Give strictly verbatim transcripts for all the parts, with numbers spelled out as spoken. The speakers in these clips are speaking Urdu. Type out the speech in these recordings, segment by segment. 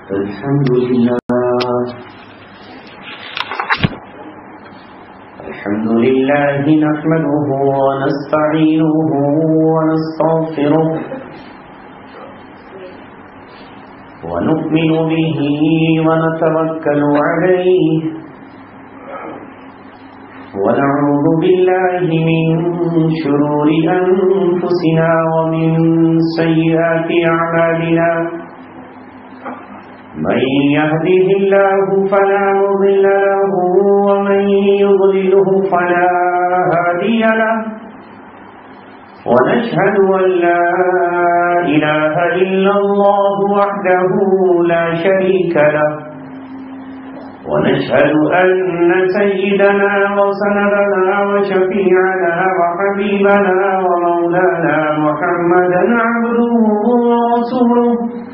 الحمد لله الحمد لله نحمده ونستعينه ونستغفره ونؤمن به ونتوكل عليه ونعوذ بالله من شرور أنفسنا ومن سيئات أعمالنا من يهده الله فلا مضل له ومن يضلله فلا هادي له ونشهد أن لا إله إلا الله وحده لا شريك له ونشهد أن سيدنا وسندنا وشفيعنا وحبيبنا ومولانا محمدا عبده ورسوله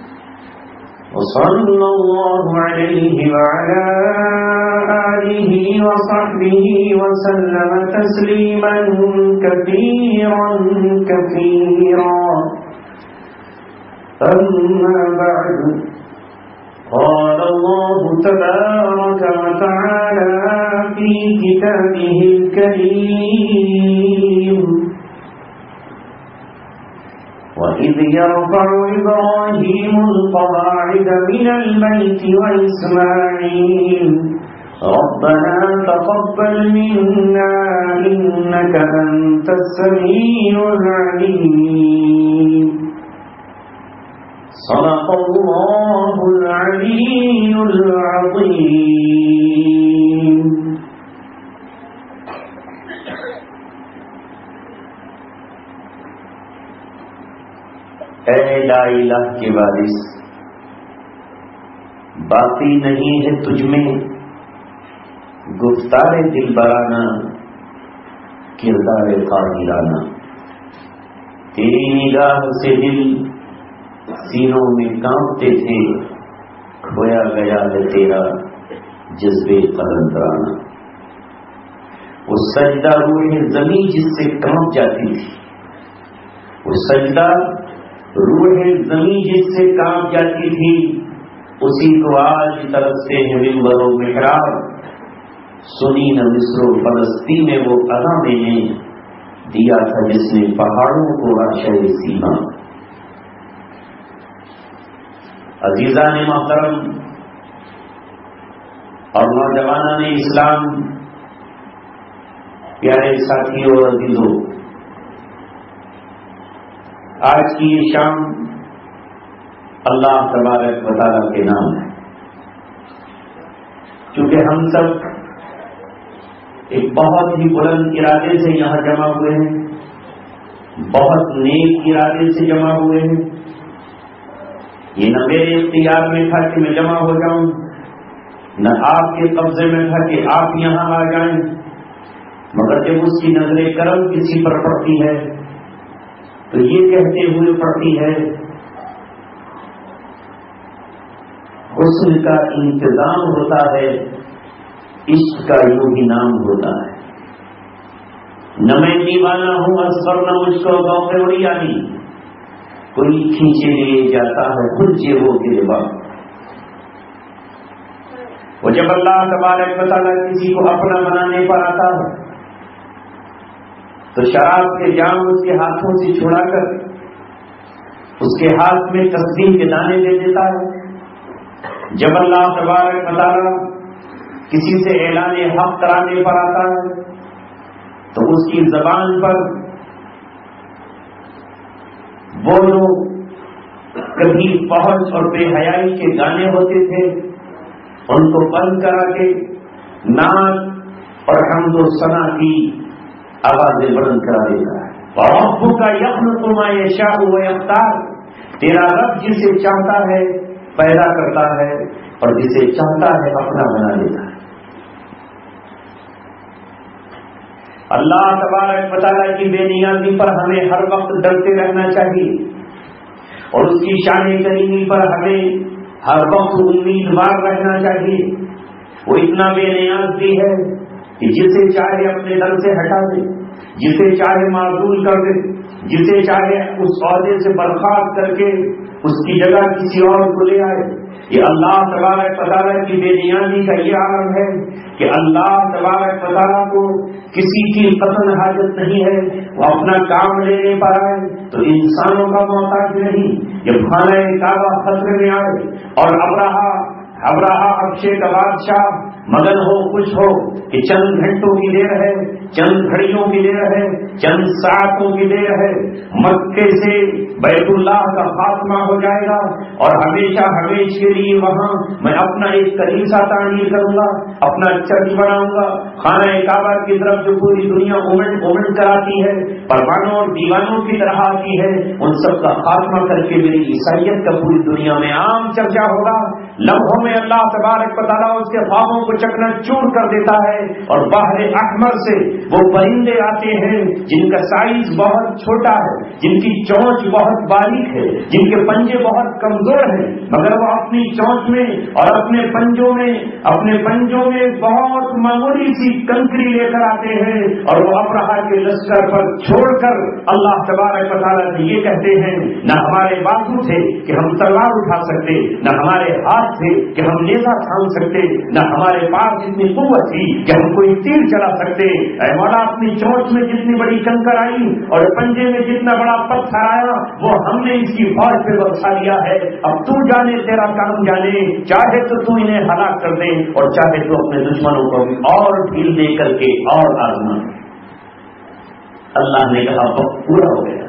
وصلى الله عليه وعلى آله وصحبه وسلم تسليما كثيرا كثيرا أما بعد قال الله تبارك وتعالى في كتابه الكريم وإذ يرفع إبراهيم القواعد من البيت وإسماعيل ربنا تقبل منا إنك أنت السميع العليم صدق الله العلي العظيم. اے لا الہ کے وارث، باقی نہیں ہے تجھ میں گفتار دل برانہ، کردار قاہرانہ. تیری نگاہ سے دل سینوں میں کانپتے تھے، کھویا گیا ہے تیرا جذبے قلندرانہ. وہ سجدہ روح زمین جس سے کانپ جاتی تھی، وہ سجدہ روح زمین جس سے کانپ جاتی تھی، اسی کو آج ترستے ہیں منبر و محراب. سنی نہ مصر و فلسطین میں وہ اذان میں نے دیا تھا جس نے پہاڑوں کو عرشہ سیما. عزیزان محترم اور نوجوانان اسلام، پیارے ساتھیوں اور عزیزوں، آج کی یہ شام اللہ تبارک و تعالیٰ کے نام ہے. چونکہ ہم سب ایک بہت ہی بلند ارادے سے یہاں جمع ہوئے ہیں، بہت نیک ارادے سے جمع ہوئے ہیں. یہ نہ میرے اختیار میں تھا کہ میں جمع ہو جاؤں، نہ آپ کے قبضے میں تھا کہ آپ یہاں آ جائیں، مگر جب اس کی نظر کرم کسی پر پڑتی ہے تو یہ کہتے ہوئے پڑتی ہے، حسن کا انتظام ہوتا ہے، عشق کا یوں ہی نام ہوتا ہے. نہ میں دیوانہ ہوں اصغر، نہ مجھ کو ذوق اڑیانی، کوئی کھینچے لیے جاتا ہے خود یہ وہ گربان. وہ جب اللہ تبارک و تعالیٰ کسی کو اپنا بنانے پر آتا ہے تو شراب کے جام اس کے ہاتھوں سے چھڑا کر اس کے ہاتھ میں تسبیح کے دانے دے دیتا ہے. جب اللہ تبارک و تعالیٰ کسی سے اعلان حق کرانے پر آتا ہے تو اس کی زبان پر وہ جو کبھی فحش اور بے حیائی کے گانے ہوتے تھے ان کو بند کرا کے نعت اور حمد و ثنا کی آوازیں بلند کرا دیتا ہے. رَبُّكَ يَخْلُقُ مَا يَشَاءُ وَيَخْتَارُ، تیرا رب جسے چاہتا ہے پیدا کرتا ہے اور جسے چاہتا ہے اپنا بنا لیتا ہے. اللہ تبارک و تعالیٰ کی بے نیازی پر ہمیں ہر وقت ڈرتے رہنا چاہیے اور اس کی شان کریمی پر ہمیں ہر وقت امیدوار رہنا چاہیے. وہ اتنا بے نیاز بھی ہے کہ جسے چاہے اپنے در سے ہٹا دے، جسے چاہے معزول کر دے، جسے چاہے اس عہدے سے برخاست کر کے اس کی جگہ کسی اور کو لے آئے. یہ اللہ تبارک و تعالیٰ کی بے نیازی کا یہ عالم ہے کہ اللہ تبارک و تعالیٰ کو کسی کی قطن حاجت نہیں ہے. وہ اپنا کام لینے پر آئے تو انسانوں کا محتاج نہیں. جب خانہ کعبہ خطرے میں آئے اور ابراہا ابراہا ابشے کا بادشاہ مگن ہو خوش ہو کہ چند گھنٹوں کی دیر ہے, چند گھڑیوں کی دیر ہے, چند ساعتوں کی دیر ہے, مکے سے بیت اللہ کا خاتمہ ہو جائے گا اور ہمیشہ ہمیشہ کے لیے وہاں میں اپنا ایک کلیسا تعمیر کروں گا, اپنا چرچ بناؤں گا. خانہ کعبہ کی طرف جو پوری دنیا اومنٹ اومنٹ کراتی ہے, پروانوں اور دیوانوں کی طرح آتی ہے, ان سب کا خاتمہ کر کے میری عیسائیت کا پوری دنیا میں عام چرچا ہوگا. لمحوں میں اللہ تبارک و تعالیٰ اس کے خوابوں کو چکنا چور کر دیتا ہے اور بحر احمر سے وہ پرندے آتے ہیں جن کا سائز بہت چھوٹا ہے, جن کی چونچ بہت باریک ہے, جن کے پنجے بہت کمزور ہیں, مگر وہ اپنی چونچ میں اور اپنے پنجوں میں اپنے پنجوں میں بہت معمولی سی کنکری لے کر آتے ہیں اور وہ ابرہا کے لشکر پر چھوڑ کر اللہ تبارک و تعالیٰ سے یہ کہتے ہیں نہ ہمارے بازو تھے کہ ہم تلوار اٹھا سکتے, نہ ہمارے ہاتھ تھے کہ ہم نیزہ تھام سکتے, نہ ہمارے پاس جتنی قوت تھی کہ ہم کوئی تیر چلا سکتے. اے مولا اپنی چونچ میں جتنی بڑی کنکر آئی اور پنجے میں جتنا بڑا پتھر آیا وہ ہم نے اس کی فوج پہ برسا دیا ہے. اب تو جانے تیرا کام جانے, چاہے تو تو انہیں ہلاک کر دے اور چاہے تو اپنے دشمنوں کو بھی اور ڈھیل دے کر کے اور آزما. اللہ نے کہا وقت پورا ہو گیا.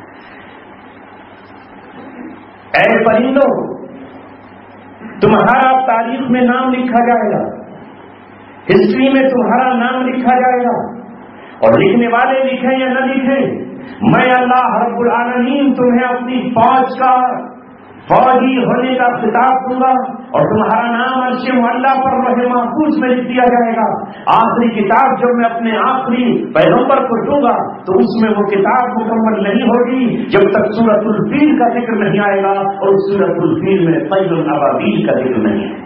اے پرندوں تمہارا تاریخ میں نام لکھا جائے گا, ہسٹری میں تمہارا نام لکھا جائے گا, اور لکھنے والے لکھیں یا نہ لکھیں, میں اللہ رب العالمین تمہیں اپنی فوج کا فوجی ہونے کا خطاب دوں گا اور تمہارا نام عرش معلیٰ پر لوح محفوظ میں لکھ دیا جائے گا. آخری کتاب جو میں اپنے آخری پیغمبر کو دوں گا تو اس میں وہ کتاب مکمل نہیں ہوگی جب تک سورۃ الفیل کا ذکر نہیں آئے گا, اور سورۃ الفیل میں طیر الابابیل کا ذکر نہیں ہے.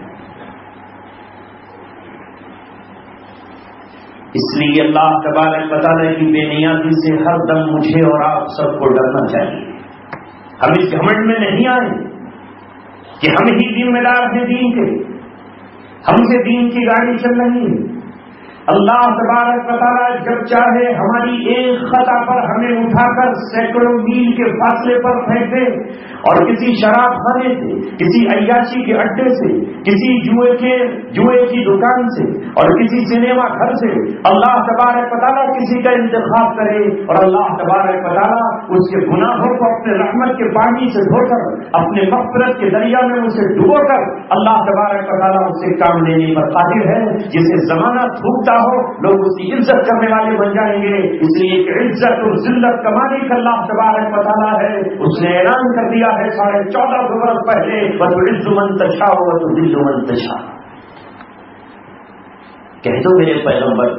اس لیے اللہ تبارک و تعالیٰ کی بے نیازی سے ہر دم مجھے اور آپ سب کو ڈرنا چاہیے. ہم اس گھمنڈ میں نہیں آئے کہ ہم ہی ذمہ دار ہیں دین کے, ہم سے دین کی گاڑی چل رہی ہے. اللہ تبارک و تعالیٰ جب چاہے ہماری ایک خطا پر ہمیں اٹھا کر سینکڑوں میل کے فاصلے پر پھینک دے, اور کسی شراب خانے سے, کسی عیاشی کے اڈے سے, کسی جوئے کے جوئے کی دکان سے اور کسی سنیما گھر سے اللہ تبارک و تعالیٰ کسی کا انتخاب کرے, اور اللہ تبارک و تعالیٰ اس کے گناہوں کو اپنے رحمت کے پانی سے دھو کر اپنے مغفرت کے دریا میں اسے ڈبو کر اللہ تبارک و تعالیٰ اس سے کام لینے پر قادر ہے. جسے زمانہ تھوکتا ہو لوگ اس کی عزت کرنے والے بن جائیں گے. اس لیے کہ عزت اور ذلت کا مالک اللہ تبارک و تعالیٰ ہے. اس نے اعلان کر دیا ہے ساڑھے چودہ سو برس پہلے وَتُعِزُّ مَن تَشَاءُ وَتُذِلُّ مَن تَشَاءُ. کہہ دو میرے پیغمبر,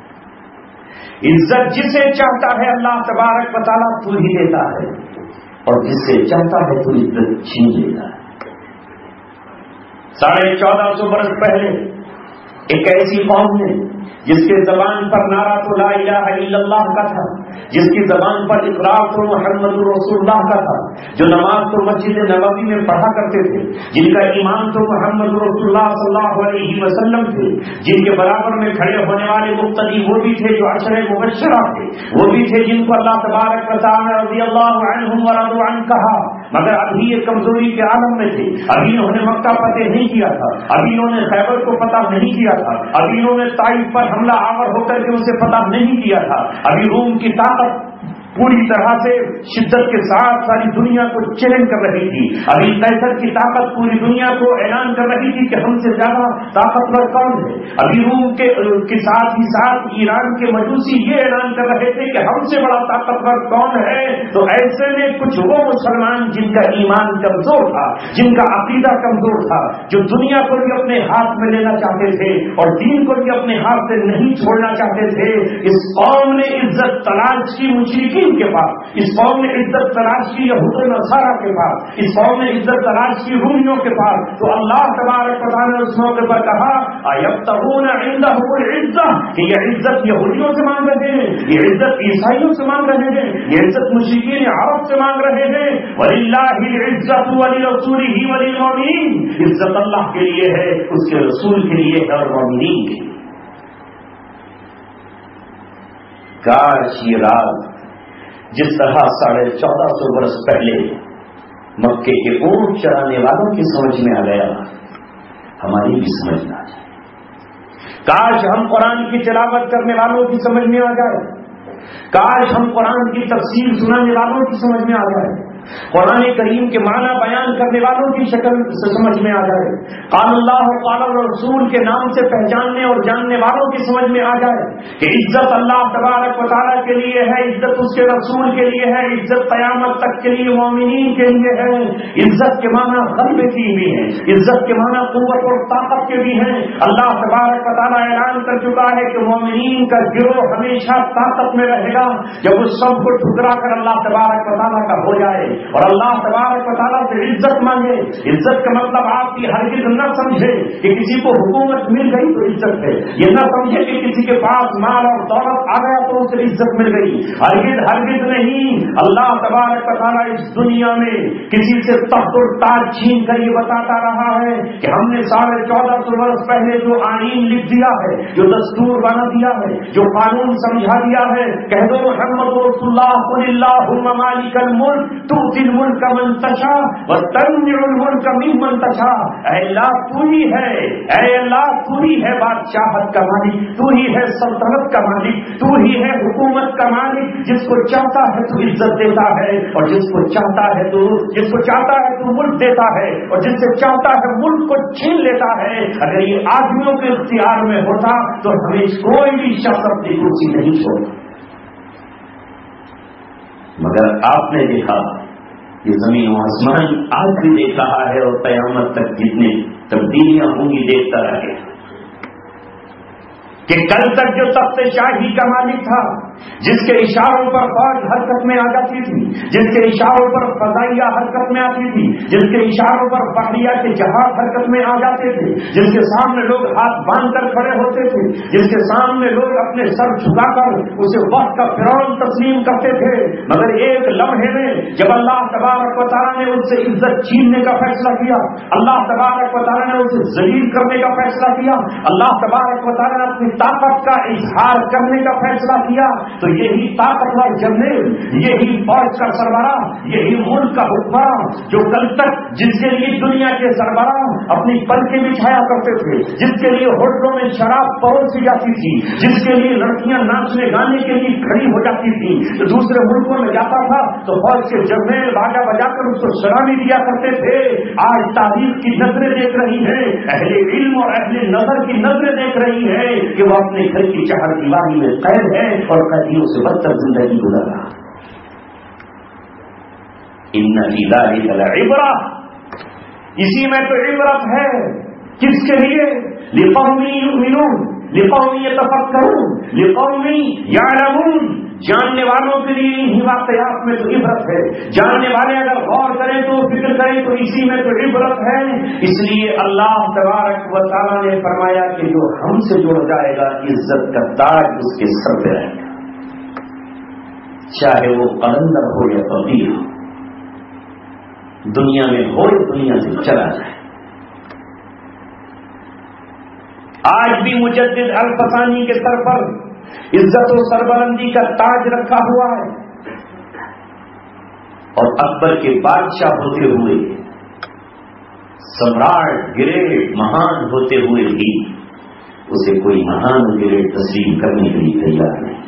عزت جسے چاہتا ہے اللہ تبارک و تعالیٰ تو ہی دیتا ہے, اور جس سے چاہتا ہے تو عزت چھین لیتا ہے. ساڑھے چودہ سو برس پہلے ایک ایسی قوم نے جس کے زبان پر نعرہ تو لا الہ الا اللہ کا تھا, جس کی زبان پر اقرار تو محمد رسول اللہ کا تھا, جو نماز تو مسجد نبوی میں پڑھا کرتے تھے, جن کا ایمان تو محمد رسول اللہ صلی اللہ علیہ وسلم تھے, جن کے برابر میں کھڑے ہونے والے مقتدی وہ بھی تھے جو عشرہ مبشرہ تھے, وہ بھی تھے جن کو اللہ تبارک و تعالی رضی اللہ عنہم ورضوا عنہ کہا, مگر ابھی یہ کمزوری کے عالم میں تھے. ابھی انہوں نے مکہ فتح نہیں کیا تھا, ابھی انہوں نے خیبر کو فتح نہیں کیا تھا, ابھی انہوں نے طائف پر حملہ آور ہو کر کے اسے فتح نہیں کیا تھا, ابھی روم کی طاقت پوری طرح سے شدت کے ساتھ ساری دنیا کو چیلنج کر رہی تھی. ابھی قیصر کی طاقت پوری دنیا کو اعلان کر رہی تھی کہ ہم سے زیادہ طاقتور کون ہے. ابھی روم کے, کے ساتھ ہی ساتھ ایران کے مجوسی یہ اعلان کر رہے تھے کہ ہم سے بڑا طاقتور کون ہے. تو ایسے میں کچھ وہ مسلمان جن کا ایمان کمزور تھا, جن کا عقیدہ کمزور تھا, جو دنیا کو بھی اپنے ہاتھ میں لینا چاہتے تھے اور دین کو بھی اپنے ہاتھ سے نہیں چھوڑنا چاہتے تھے, اس قوم نے عزت تلاش کی مشرکین مشرکین کے پاس، اس قوم نے عزت تلاش کی یہود و نصارہ کے پاس، اس قوم نے عزت تلاش کی رومیوں کے پاس، تو اللہ تبارک و تعالیٰ نے اس موقع پر کہا ایبتغون عندهم العزہ، کہ یہ عزت یہودیوں سے مانگ رہے ہیں، یہ عزت عیسائیوں سے مانگ رہے ہیں، یہ عزت مشرکین عرب سے مانگ رہے ہیں. وَلِلَّهِ الْعِزَّةُ وَلِرَسُولِهِ وَلِلْمُؤْمِنِينَ، عزت اللہ کے لیے ہے، اس کے رسول کے لیے ہے اور مومنین کے لیے. کاش یہ رات جس طرح ساڑھے چودہ سو برس پہلے مکے کے اونٹ چرانے والوں کی سمجھ میں آ گیا، ہماری بھی سمجھ میں آ جائے. کاش ہم قرآن کی تلاوت کرنے والوں کی سمجھ میں آ جائے، کاش ہم قرآن کی تفسیر سنانے والوں کی سمجھ میں آ جائے، قرآن کریم کے معنی بیان کرنے والوں کی شکل سے سمجھ میں آ جائے، قال اللہ قال الرسول کے نام سے پہچاننے اور جاننے والوں کی سمجھ میں آ جائے کہ عزت اللہ تبارک و تعالیٰ کے لیے ہے، عزت اس کے رسول کے لیے ہے، عزت قیامت تک کے لیے مومنین کے لیے ہے. عزت کے معنی غلبے کی بھی ہیں، عزت کے معنی قوت اور طاقت کے بھی ہیں. اللہ تبارک و تعالیٰ اعلان کر چکا ہے کہ مومنین کا گروہ ہمیشہ طاقت میں رہے گا جب اس سب کو ٹھکرا کر اللہ تبارک و تعالیٰ کا ہو جائے اور اللہ تبارک و تعالیٰ سے عزت مانگے. عزت کا مطلب آپ کی ہرگز نہ سمجھے کہ کسی کو حکومت مل گئی تو عزت ہے، یہ نہ سمجھے کہ کسی کے پاس مال اور دولت آ گیا تو اسے عزت مل گئی، ہرگز ہرگز نہیں. اللہ تبارک و تعالیٰ اس دنیا میں کسی سے تخت اور تاج چھین کر یہ بتاتا رہا ہے کہ ہم نے ساڑھے چودہ سو برس پہلے جو آئین لکھ دیا ہے، جو دستور بنا دیا ہے، جو قانون سمجھا دیا ہے، کہہ دو محمد رسول اللہ قل اللہم مالک الملک تؤتی الملک من تشاء وتنزع الملک ممن تشاء. اے اللہ تو ہی ہے، اے اللہ تو ہی ہے بادشاہت کا مالک، تو ہی ہے سلطنت کا مالک، تو ہی ہے حکومت کا مالک. جس کو چاہتا ہے تو عزت دیتا ہے اور جس کو چاہتا ہے تو جس کو چاہتا ہے تو ملک دیتا ہے اور جس سے چاہتا ہے ملک کو چھین لیتا ہے. اگر یہ آدمیوں کے اختیار میں ہوتا تو ہمیں کوئی بھی شخص اپنی کرسی نہیں چھوڑتا. مگر آپ نے دیکھا یہ زمین و آسمان آج بھی دیکھ رہا ہے اور قیامت تک جتنے تبدیلیاں ہوں گی دیکھتا رہے کہ کل تک جو تخت شاہی کا مالک تھا، جس کے اشاروں پر فوج حرکت میں آ جاتی تھی، جس کے اشاروں پر فضائیہ حرکت میں آتی تھی، جس کے اشاروں پر بحریہ کے جہاز حرکت میں آ جاتے تھے، جس کے سامنے لوگ ہاتھ باندھ کر کھڑے ہوتے تھے، جس کے سامنے لوگ اپنے سر جھکا کر اسے وقت کا فرعون تسلیم کرتے تھے، مگر ایک لمحے میں جب اللہ تبارک و تعالیٰ نے ان سے عزت چھیننے کا فیصلہ کیا، اللہ تبارک و تعالیٰ نے اسے ذلیل کرنے کا فیصلہ کیا، اللہ تبارک و تعالیٰ نے اپنی طاقت کا اظہار کرنے کا فیصلہ کیا، تو یہی طاقتور جنرل، یہی فوج کا سربراہ، یہی ملک کا حکمراں جو کل تک جس کے لیے دنیا کے سربراہ اپنی پلکیں بچھایا کرتے تھے، جس کے لیے ہوٹلوں میں شراب پروسی جاتی تھی، جس کے لیے لڑکیاں ناچنے گانے کے لیے کھڑی ہو جاتی تھی، تو دوسرے ملکوں میں جاتا تھا تو فوج کے جنرل باجا بجا کر اس کو سلامی دیا کرتے تھے. آج تاریخ کی نظریں دیکھ رہی ہیں، اہل علم اور اہل نظر کی نظریں دیکھ رہی ہیں کہ وہ اپنے گھر کی چہر دیواری میں قید ہے اور قیدیوں سے بدتر زندگی گزر رہا. ان فی ذلک لعبرہ، اسی میں تو عبرت ہے. کس کے لیے؟ لقوم یؤمنون، لقوم یتفکرون، لقوم یعلمون. جاننے والوں کے لیے انہی واقعات میں تو عبرت ہے. جاننے والے اگر غور کریں تو فکر کریں تو اسی میں تو عبرت ہے. اس لیے اللہ تبارک و تعالیٰ نے فرمایا کہ جو ہم سے جڑ جائے گا عزت کا تاج اس کے سر پہ رہے گا، چاہے وہ قلندر ہو یا فقیر ہو، دنیا میں ہو یا دنیا سے چلا جائے. آج بھی مجدد الفسانی کے سر پر عزت و سربلندی کا تاج رکھا ہوا ہے، اور اکبر کے بادشاہ ہوتے ہوئے، سمراٹ گریٹ مہان ہوتے ہوئے بھی اسے کوئی مہان گریٹ تسلیم کرنے کے لیے تیار نہیں،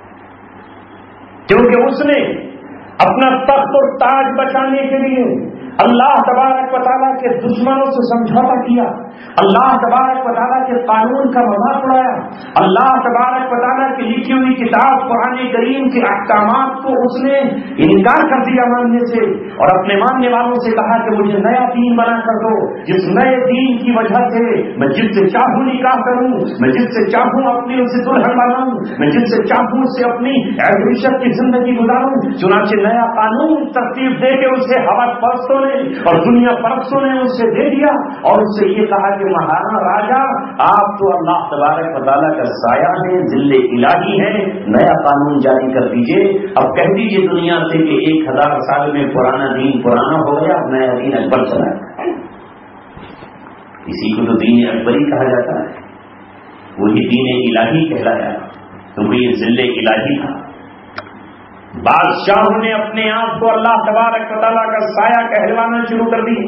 کیونکہ اس نے اپنا تخت اور تاج بچانے کے لیے اللہ تبارک و تعالیٰ کے دشمنوں سے سمجھوتا کیا، اللہ تبارک و تعالیٰ کے قانون کا مذاق اڑایا، اللہ تبارک و تعالیٰ کی لکھی ہوئی کتاب قرآن کریم کے احکامات کو اس نے انکار کر دیا ماننے سے، اور اپنے ماننے والوں سے کہا کہ مجھے نیا دین بنا کر دو، جس نئے دین کی وجہ سے میں جس سے چاہوں نکاح کروں، میں جس سے چاہوں اپنی اس سے دلہن بناؤں، میں جس سے چاہوں اس سے اپنی عیشت کی زندگی گزاروں۔ چنانچہ نیا قانون ترتیب دے کے اسے ہوس پرستوں نے اور دنیا پرستوں نے اس سے دے دیا، اور اس سے یہ کہا کہ مہارانا راجا آپ تو اللہ تبارک و تعالیٰ کا سایہ ہے، ذل الہی ہے، نیا قانون جاری کر دیجئے، اب کہہ دیجئے دنیا سے کہ ایک ہزار سال میں پرانا دین پرانا ہو گیا، اب نیا دین اکبر چلا ہے۔ اسی کو تو دین اکبری کہا جاتا ہے، وہی دین الہی کہلایا کیونکہ یہ ذل الہی تھا۔ بادشاہوں نے اپنے آپ کو اللہ تبارک و تعالیٰ کا سایہ کہلوانا شروع کر دی۔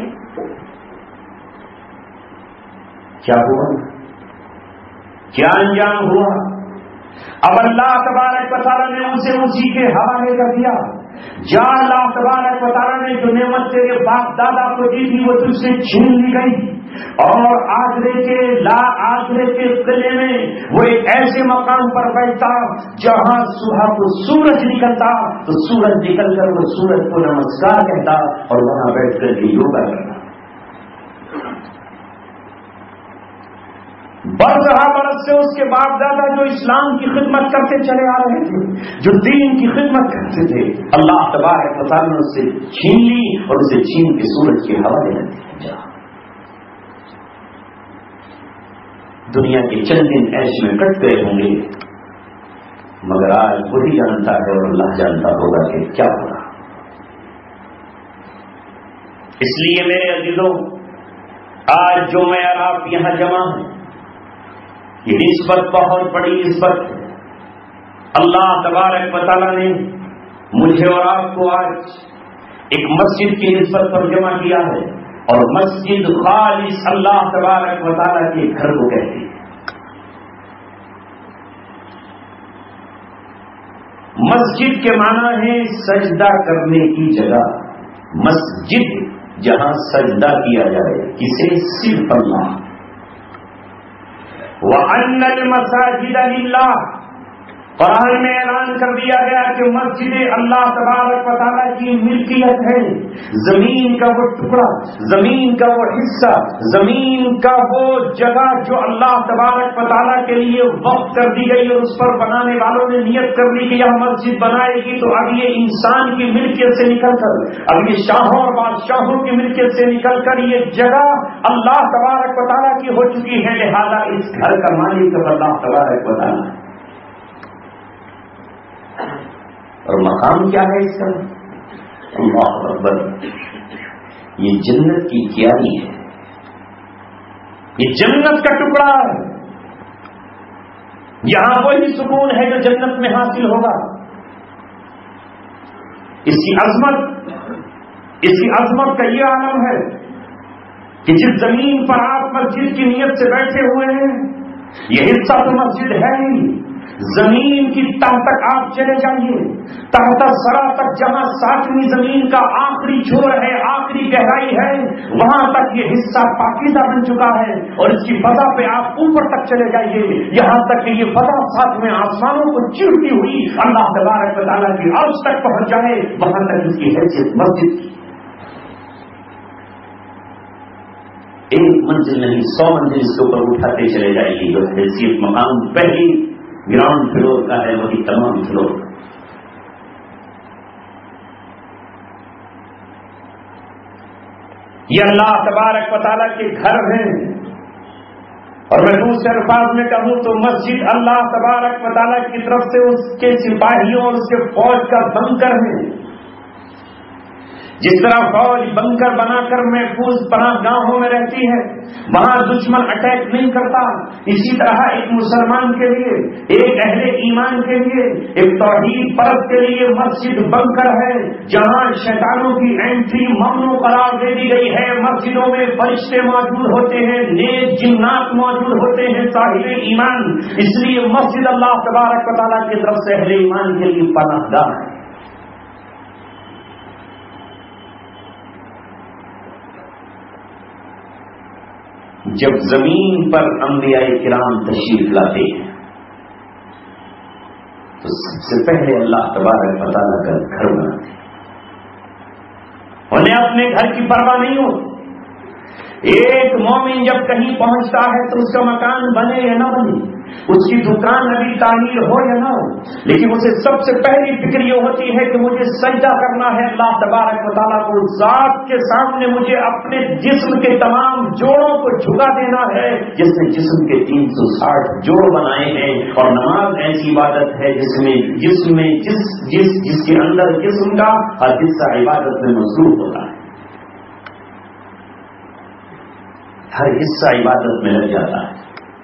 کیا ہوا؟ کیا انجام ہوا؟ اب اللہ تبارک و تعالیٰ نے اسے اسی کے حوالے کر دیا۔ جا اللہ تبارک و تعالیٰ نے جو نعمت تیرے باپ دادا کو دی تھی وہ تجھ سے چھین لی گئی، اور آگرے کے لا آگرے کے قلعے میں وہ ایک ایسے مقام پر بیٹھتا جہاں صبح کو سورج نکلتا تو سورج نکل کر وہ سورج کو نمسکار کہتا اور وہاں بیٹھ کر کے یوگا کرتا۔ برسہ برس سے اس کے باپ دادا جو اسلام کی خدمت کرتے چلے آ رہے تھے، جو دین کی خدمت کرتے تھے، اللہ تبارک و تعالیٰ نے اس سے چھین لی اور اسے چھین کے سورج کے حوالے رکھ دیا۔ دنیا کے چند دن ایش میں کٹ گئے ہوں گے، مگر آج وہی جانتا ہے اور اللہ جانتا ہوگا کہ کیا ہوگا۔ اس لیے میرے عزیزوں، آج جو میں اور آپ یہاں جمع ہیں، یہ نسبت بہت بڑی نسبت ہے۔ اللہ تبارک و تعالیٰ نے مجھے اور آپ کو آج ایک مسجد کی نسبت پر جمع کیا ہے، اور مسجد خالص اللہ تبارک و تعالیٰ کے گھر کو کہتی ہے۔ مسجد کے معنی ہے سجدہ کرنے کی جگہ، مسجد جہاں سجدہ کیا جائے، کسے؟ صرف اللہ۔ وَأَنَّ الْمَسَاجِدَ لِلَّهِ، قرآن میں اعلان کر دیا گیا کہ مسجد اللہ تبارک و تعالیٰ کی ملکیت ہے۔ زمین کا وہ ٹکڑا، زمین کا وہ حصہ، زمین کا وہ جگہ جو اللہ تبارک و تعالیٰ کے لیے وقف کر دی گئی اور اس پر بنانے والوں نے نیت کر لی کہ یہ مسجد بنائے گی، تو اب یہ انسان کی ملکیت سے نکل کر، اب یہ شاہوں اور بادشاہوں کی ملکیت سے نکل کر یہ جگہ اللہ تبارک و تعالیٰ کی ہو چکی ہے، لہذا اس گھر کا مالک اب اللہ تبارک و تعالیٰ ہے۔ اور مقام کیا ہے اس کا؟ اللہ اکبر، یہ جنت کی کیاری ہے، یہ جنت کا ٹکڑا ہے، یہاں وہی سکون ہے جو جنت میں حاصل ہوگا۔ اس کی عظمت اس کی عظمت کا یہ عالم ہے کہ جس زمین پر آپ مسجد کی نیت سے بیٹھے ہوئے ہیں، یہ حصہ تو مسجد ہے ہی، زمین کی تہ تک آپ چلے جائیے، تحت سرا تک جہاں ساتویں زمین کا آخری چھوڑ ہے، آخری گہرائی ہے، وہاں تک یہ حصہ پاکیزہ بن چکا ہے، اور اس کی فضا پہ آپ اوپر تک چلے جائیے، یہاں تک کہ یہ فضا ساتویں آسمانوں کو چیرتی ہوئی اللہ تبارک و تعالیٰ کی عرش تک پہنچ جائے، وہاں تک اس کی حیثیت مسجد کی ایک منزل نہیں، سو منزل اس کے اوپر اٹھاتے چلے جائیے، جو حیثیت مقام پہلی گراؤنڈ فلور کا ہے وہی تمام فلور۔ یہ اللہ تبارک و تعالیٰ کے گھر ہیں، اور میں دوسرے الفاظ میں کہوں تو مسجد اللہ تبارک و تعالیٰ کی طرف سے اس کے سپاہیوں اور اس کے فوج کا بنکر ہے۔ جس طرح فوج بنکر بنا کر محفوظ پناہ گاہوں میں رہتی ہے، وہاں دشمن اٹیک نہیں کرتا، اسی طرح ایک مسلمان کے لیے، ایک اہل ایمان کے لیے، ایک توحید پرست کے لیے مسجد بنکر ہے، جہاں شیطانوں کی انٹری ممنوع قرار دے دی گئی ہے۔ مسجدوں میں فرشتے موجود ہوتے ہیں، نیک جنات موجود ہوتے ہیں، صاحب ایمان، اس لیے مسجد اللہ تبارک و تعالیٰ کی طرف سے اہل ایمان کے لیے پناہ گاہ ہے۔ جب زمین پر انبیاء کرام تشریف لاتے ہیں تو سب سے پہلے اللہ تبارک و تعالیٰ کا گھر بناتے ہیں. انہیں اپنے گھر کی پرواہ نہیں ہوتی. ایک مومن جب کہیں پہنچتا ہے تو اس کا مکان بنے یا نہ بنے، اس کی دکان ابھی تعمیر ہو یا نہ ہو، لیکن اسے سب سے پہلی فکر یہ ہوتی ہے کہ مجھے سجدہ کرنا ہے اللہ تبارک و تعالیٰ کو. ذات کے سامنے مجھے اپنے جسم کے تمام جوڑوں کو جھکا دینا ہے جس نے جسم کے تین سو ساٹھ جوڑ بنائے ہیں. اور نماز ایسی عبادت ہے جس میں جسم میں جس جس جس کے اندر جسم کا ہر حصہ عبادت میں مصروف ہوتا ہے، ہر حصہ عبادت میں لگ جاتا ہے.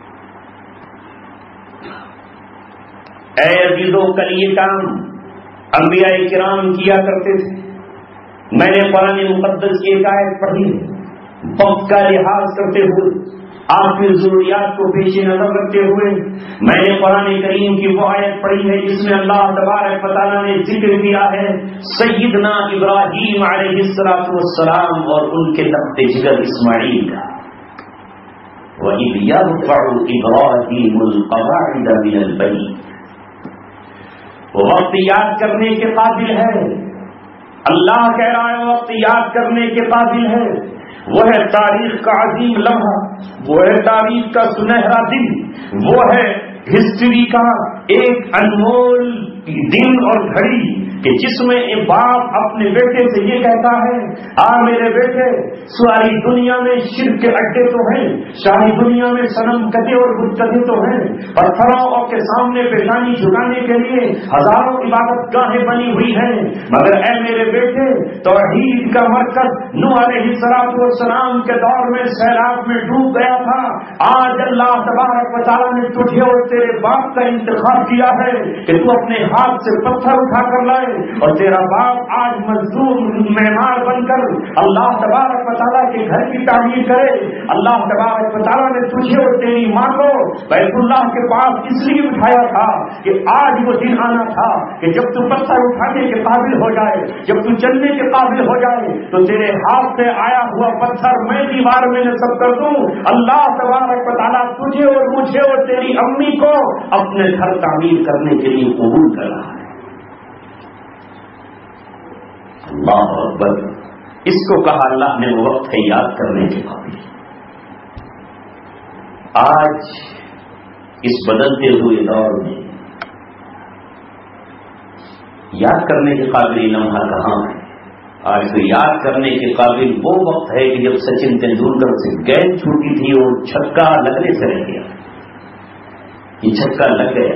اے عزیزو، کل یہ کام انبیاء کرام کیا کرتے تھے. میں نے قرآن مقدس کی ایک آیت پڑھی ہے، وقت کا لحاظ کرتے ہوئے، آپ کی ضروریات کو پیش نظر رکھتے ہوئے میں نے قرآن کریم کی وہ آیت پڑھی ہے جس میں اللہ تبارک و تعالیٰ نے ذکر کیا ہے سیدنا ابراہیم علیہ السلام اور ان کے لقب جگر اسماعیل کا. وَإِذْ يَرْفَعُ إِبْرَاهِيمُ الْقَوَاعِدَ مِنَ الْبَيْتِ. وہ وقت یاد کرنے کے قابل ہے. اللہ کہہ رہا ہے وقت یاد کرنے کے قابل ہے. وہ ہے تاریخ کا عظیم لمحہ، وہ ہے تاریخ کا سنہرا دن، وہ ہے ہسٹری کا ایک انمول دن اور گھڑی کہ جس میں ایک باپ اپنے بیٹے سے یہ کہتا ہے آ میرے بیٹے، ساری دنیا میں شرک کے اڈے تو ہیں، ساری دنیا میں صنم کدے اور بت کدے تو ہیں، پتھروں کے سامنے پیشانی جھکانے کے لیے ہزاروں عبادت گاہیں بنی ہوئی ہیں، مگر اے میرے بیٹے توحید کا مرکز نوح علیہ الصلوۃ والسلام کے دور میں سیلاب میں ڈوب گیا تھا. آج اللہ تبارک و تعالیٰ نے تجھے اور تیرے باپ کا انتخاب کیا ہے کہ تو اپنے ہاتھ سے پتھر اٹھا کر لائے، اور تیرا باپ آج مزدور معمار بن کر اللہ تبارک و تعالیٰ کے گھر کی تعمیر کرے. اللہ تبارک و تعالیٰ نے تجھے اور تیری ماں کو بیت اللہ کے پاس اس لیے بٹھایا تھا کہ آج وہ دن آنا تھا کہ جب تو پتھر اٹھانے کے قابل ہو جائے، جب تو چلنے کے قابل ہو جائے تو تیرے ہاتھ سے آیا ہوا پتھر میں دیوار میں نصب کر دوں. اللہ تبارک و تعالیٰ تجھے اور مجھے اور تیری امی کو اپنے گھر تعمیر کرنے کے لیے قبول کر رہا ہے. اللہ اکبر. اس کو کہا اللہ نے وہ وقت ہے یاد کرنے کے قابل. آج اس بدلتے ہوئے دور میں یاد کرنے کے قابل لمحہ کہاں ہے؟ آج تو یاد کرنے کے قابل وہ وقت ہے کہ جب سچن تندولکر سے گیند چھوٹی تھی اور چھکا لگنے سے رہ گیا. یہ چھکا لگ گیا.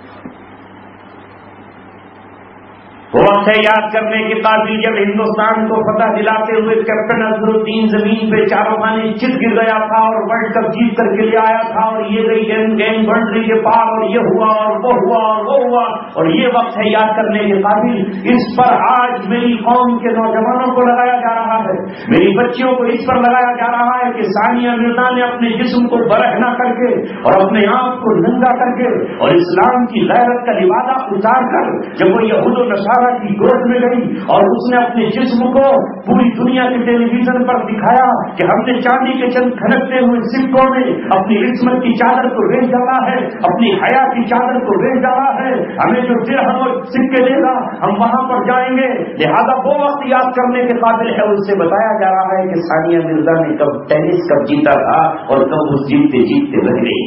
وہ وقت ہے یاد کرنے کے قابل جب ہندوستان کو فتح دلاتے ہوئے کیپٹن اظہر الدین زمین پہ چاروں خانے چت گر گیا تھا اور ورلڈ کپ جیت کر کے لے آیا تھا، اور یہ گئی گیم گیم باؤنڈری کے پار، اور یہ ہوا اور وہ ہوا اور وہ ہوا. اور یہ وقت ہے یاد کرنے کے قابل. اس پر آج میری قوم کے نوجوانوں کو لگایا جا رہا ہے، میری بچیوں کو اس پر لگایا جا رہا ہے کہ ثانیہ مرزا نے اپنے جسم کو برہنا کر کے اور اپنے آپ کو ننگا کر کے اور اسلام کی غیرت کا لبادہ اتار کر جب وہ یہود و نصارہ کی گود میں گئی اور اس نے اپنے جسم کو پوری دنیا کے ٹیلی ویژن پر دکھایا کہ ہم نے چاندی کے چند کھنکتے ہوئے سکوں میں اپنی عصمت کی چادر کو ریچ ڈالا ہے، اپنی حیا کی چادر کو ریچ ڈالا ہے. ہمیں جو درہم اور سکے دے گا ہم وہاں پر جائیں گے. لہذا وہ وقت یاد کرنے کے قابل ہے. اس سے بتایا جا رہا ہے کہ ثانیہ مرزا نے کب ٹینس کب جیتا تھا اور کب اس جیتتے جیتتے بن گئی.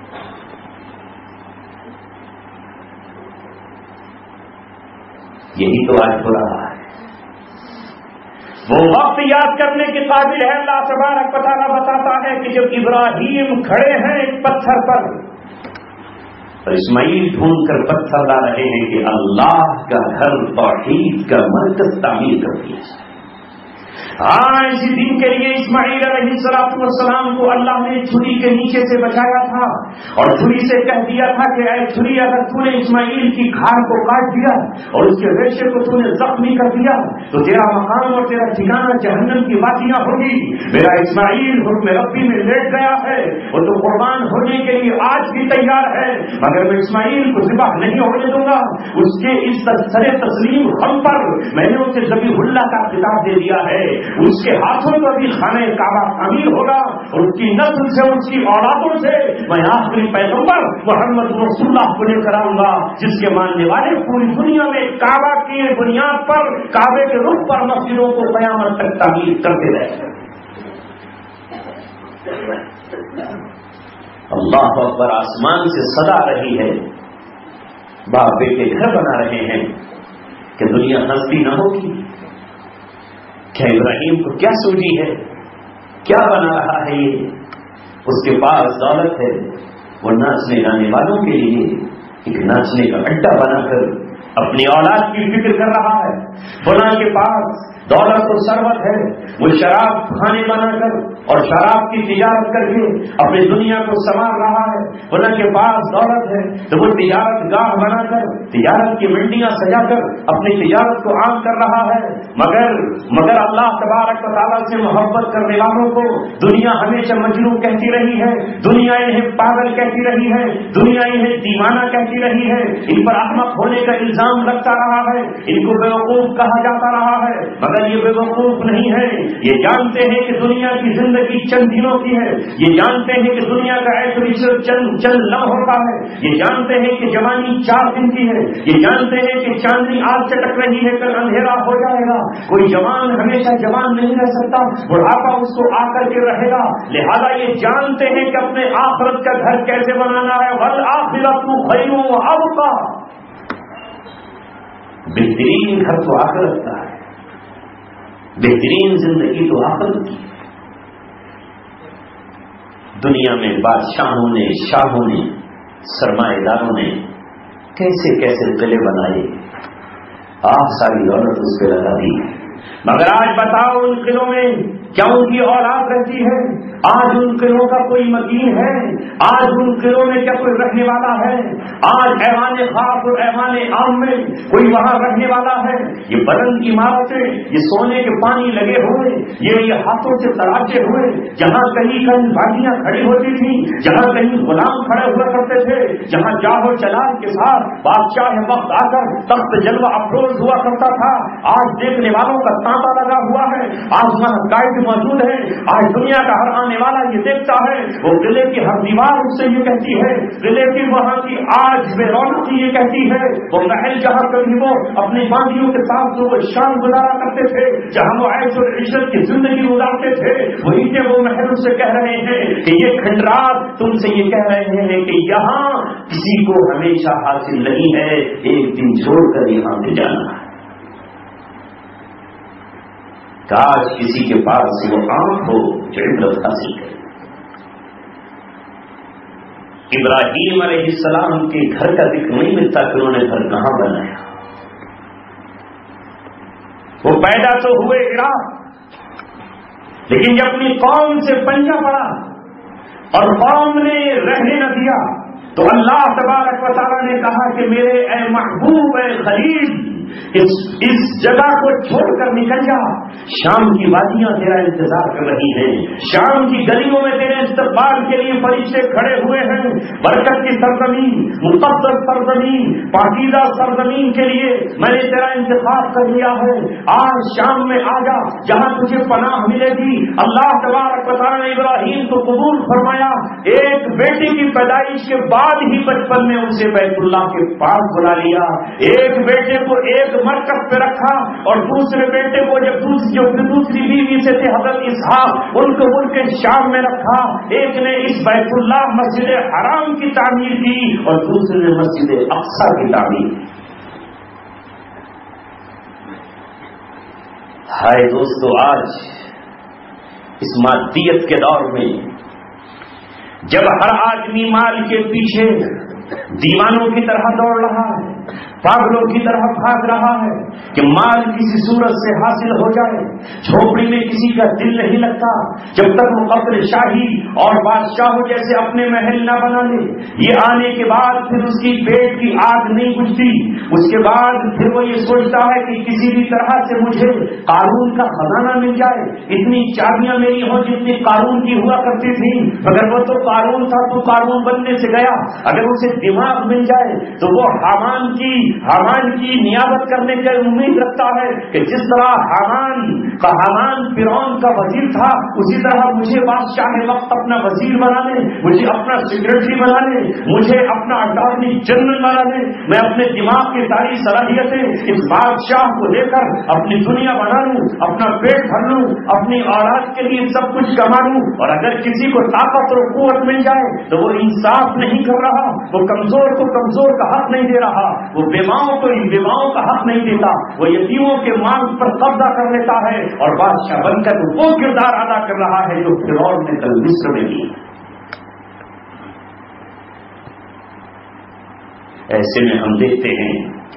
یہی تو آج ہو رہا ہے. وہ وقت یاد کرنے کے قابل ہے. اللہ تبارک و تعالیٰ بتاتا ہے کہ جب ابراہیم کھڑے ہیں ایک پتھر پر اور اسماعیل ڈھونڈ کر پتھر لا رہے ہیں کہ اللہ کا گھر توحید کا مرکز تعمیر کر دیا جائے. ہاں اسی دن کے لیے اسماعیل علیہ الصلوۃ والسلام کو اللہ نے چھری کے نیچے سے بچایا تھا اور چھری سے کہہ دیا تھا کہ اے چھری اگر تو نے اسماعیل کی کھال کو کاٹ دیا اور اس کے ریشے کو تو نے زخمی کر دیا تو تیرا مقام اور تیرا ٹھکانہ جہنم کی وادیاں ہوگی. میرا اسماعیل حکم ربی میں لیٹ گیا ہے، وہ تو قربان ہونے کے لیے آج بھی تیار ہے، مگر میں اسماعیل کو ذبح نہیں ہونے دوں گا. اس کے اس سر تسلیم ہم پر میں نے اسے ذبیح اللہ کا خطاب دے دیا ہے. اس کے ہاتھوں کو بھی خانہ کعبہ تعمیر ہوگا اور اس کی نسل سے اس کی اولادوں سے میں آخری پیغمبر محمد رسول اللہ کو لے کر آؤں گا جس کے ماننے والے پوری دنیا میں کعبہ کی بنیاد پر کعبے کے رخ پر مسجدوں کو قیامت تک تعمیر کرتے رہے. اللہ اکبر. آسمان سے صدا رہی ہے, باپ بیٹے گھر بنا رہے ہیں کہ دنیا ہستی نہ ہوگی. کیا ابراہیم کو کیا سوچی ہے, کیا بنا رہا ہے یہ؟ اس کے پاس دولت ہے, وہ ناچنے گانے والوں کے لیے ایک ناچنے کا اڈا بنا کر اپنی اولاد کی فکر کر رہا ہے. فلاں کے پاس دولت و ثروت ہے, وہ شراب کھانے بنا کر اور شراب کی تجارت کر کے اپنی دنیا کو سنوار رہا ہے. فلاں کے پاس دولت ہے تو وہ تجارت گاہ بنا کر تجارت کی منڈیاں سجا کر اپنی تجارت کو عام کر رہا ہے. مگر مگر اللہ تبارک و تعالیٰ سے محبت کرنے والوں کو دنیا ہمیشہ مجنون کہتی رہی ہے, دنیا انہیں پاگل کہتی رہی ہے, دنیا انہیں دیوانہ کہتی رہی ہے, ان پر احمق ہونے کا الزام لگتا رہا ہے, ان کو بیوقوف کہا جاتا رہا ہے. مگر یہ بیوقوف نہیں ہے, یہ جانتے ہیں کہ دنیا کی زندگی چند دنوں کی ہے, یہ جانتے ہیں کہ دنیا کا ایسا چند چند لمحہ ہوتا ہے, یہ جانتے ہیں کہ جوانی چار دن کی ہے, یہ جانتے ہیں کہ چاندنی آج چٹک رہی ہے کل اندھیرا ہو جائے گا. کوئی جوان ہمیشہ جوان نہیں رہ سکتا, بڑھاپا اس کو آ کر کے رہے گا. لہذا یہ جانتے ہیں کہ اپنے آخرت کا گھر کیسے بنانا ہے. والآخرۃ خیر وابقیٰ, بہترین گھر تو آخرت کا ہے, بہترین زندگی تو آخرت کی. دنیا میں بادشاہوں نے, شاہوں نے, سرمایہ داروں نے کیسے کیسے قلعے بنائے, آپ ساری دولت اس پہ لگا دی. مگر آج بتاؤ ان قلعوں میں کیا ان کی اولاد رہتی ہے؟ آج ان قلعوں کا کوئی مکین ہے؟ آج ان قلعوں میں کیا کوئی رہنے والا ہے؟ آج ایوان خاص اور ایوان عام میں کوئی وہاں رہنے والا ہے؟ یہ بلند عمارتیں, یہ سونے کے پانی لگے ہوئے, یہ یہ ہاتھوں سے تراشے ہوئے, جہاں کہیں کہیں گاڑیاں کھڑی ہوتی تھیں, جہاں کہیں غلام کھڑے ہوا کرتے تھے, جہاں جاہو چلال کے ساتھ بادشاہ وقت آ کر تخت جلوہ افروز ہوا کرتا تھا, آج دیکھنے والوں کا تانتا لگا ہوا ہے. آج وہاں قائد موجود ہے. آج دنیا کا ہر آنے والا یہ دیکھتا ہے, وہ قلعے کی ہر دیوار اس سے یہ کہتی ہے, قلعے کی وہاں کی آج بے رونقی یہ کہتی ہے, وہ محل جہاں کبھی وہ اپنی باندیوں کے ساتھ جو وہ شان گزارا کرتے تھے, جہاں وہ عیش اور عشرت کی زندگی گزارتے تھے, وہیں سے وہ محل سے کہہ رہے ہیں کہ یہ کھنڈرات تم سے یہ کہہ رہے ہیں کہ یہاں کسی کو ہمیشہ حاصل نہیں ہے, ایک دن چھوڑ کر یہاں سے جانا ہے. کاش کسی کے پاس وہ آنکھ ہو جو عبرت حاصل کرے. ابراہیم علیہ السلام کے گھر کا ذکر نہیں ملتا کہ انہوں نے گھر کہاں بنایا. وہ پیدا تو ہوئے عراق, لیکن جب اپنی قوم سے پنجا پڑا اور قوم نے رہنے نہ دیا تو اللہ تبارک و تعالیٰ نے کہا کہ میرے اے محبوب اے خلیل اس اس جگہ کو چھوڑ کر نکل جا. شام کی وادیاں تیرا انتظار کر رہی ہیں, شام کی گلیوں میں تیرے استقبال کے لیے فرشتے کھڑے ہوئے ہیں. برکت کی سرزمین, مقدس سرزمین, پاکیزہ سرزمین کے لیے میں نے تیرا انتخاب کر لیا ہے. آج شام میں آ جا جہاں تجھے پناہ ملے گی. اللہ تبارک و تعالیٰ نے ابراہیم کو قبول فرمایا. ایک بیٹی کی پیدائش کے بعد ہی بچپن میں اسے بیت اللہ کے پاس بلا لیا. ایک بیٹے کو ایک مرکز پہ رکھا اور دوسرے بیٹے کو جب دوسری جو دوسری بیوی سے تھے حضرت اسحاق, ان کو ملک شام میں رکھا. ایک نے اس بیت اللہ مسجد حرام کی تعمیر کی اور دوسرے نے مسجد اقصی کی تعمیر کی. ہائے دوستو, آج اس مادیت کے دور میں جب ہر آدمی مال کے پیچھے دیوانوں کی طرح دوڑ رہا ہے, پاگلوں کی طرح بھاگ رہا ہے کہ مال کسی صورت سے حاصل ہو جائے, جھوپڑی میں کسی کا دل نہیں لگتا جب تک مقدر شاہی اور بادشاہوں جیسے اپنے محل نہ بنا لے. یہ آنے کے بعد پھر اس کی پیٹ کی آگ نہیں بجھتی. اس کے بعد پھر وہ یہ سوچتا ہے کہ کسی بھی طرح سے مجھے قارون کا خزانہ مل جائے, اتنی چابیاں میری ہوں جتنی قارون کی ہوا کرتی تھی. مگر وہ تو قارون تھا, تو قارون بننے سے گیا. اگر اسے دماغ مل جائے تو وہ حامان کی حامان کی نیابت کرنے کی امید رکھتا ہے کہ جس طرح حامان کا حامان فرعون کا وزیر تھا اسی طرح مجھے بادشاہ وقت اپنا وزیر بنا لے، مجھے اپنا سیکرٹری بنا لے، مجھے اپنا اٹارنی جنرل بنا لے، میں اپنے دماغ کی ساری صلاحیتیں اس بادشاہ کو لے کر اپنی دنیا بنا لوں، اپنا پیٹ بھر لوں، اپنی اولاد کے لیے سب کچھ کما لوں۔ اور اگر کسی کو طاقت اور قوت مل جائے تو وہ انصاف نہیں کر رہا، وہ کمزور کو کمزور کا حق نہیں دے رہا، وہ بیواؤں کو بیواؤں کا حق نہیں دیتا، وہ یتیموں کے مال پر قبضہ کر لیتا ہے اور بادشاہ بن کر وہ کردار ادا کر رہا ہے جو فرعون نے کل مصر میں کیا۔ ایسے میں ہم دیکھتے ہیں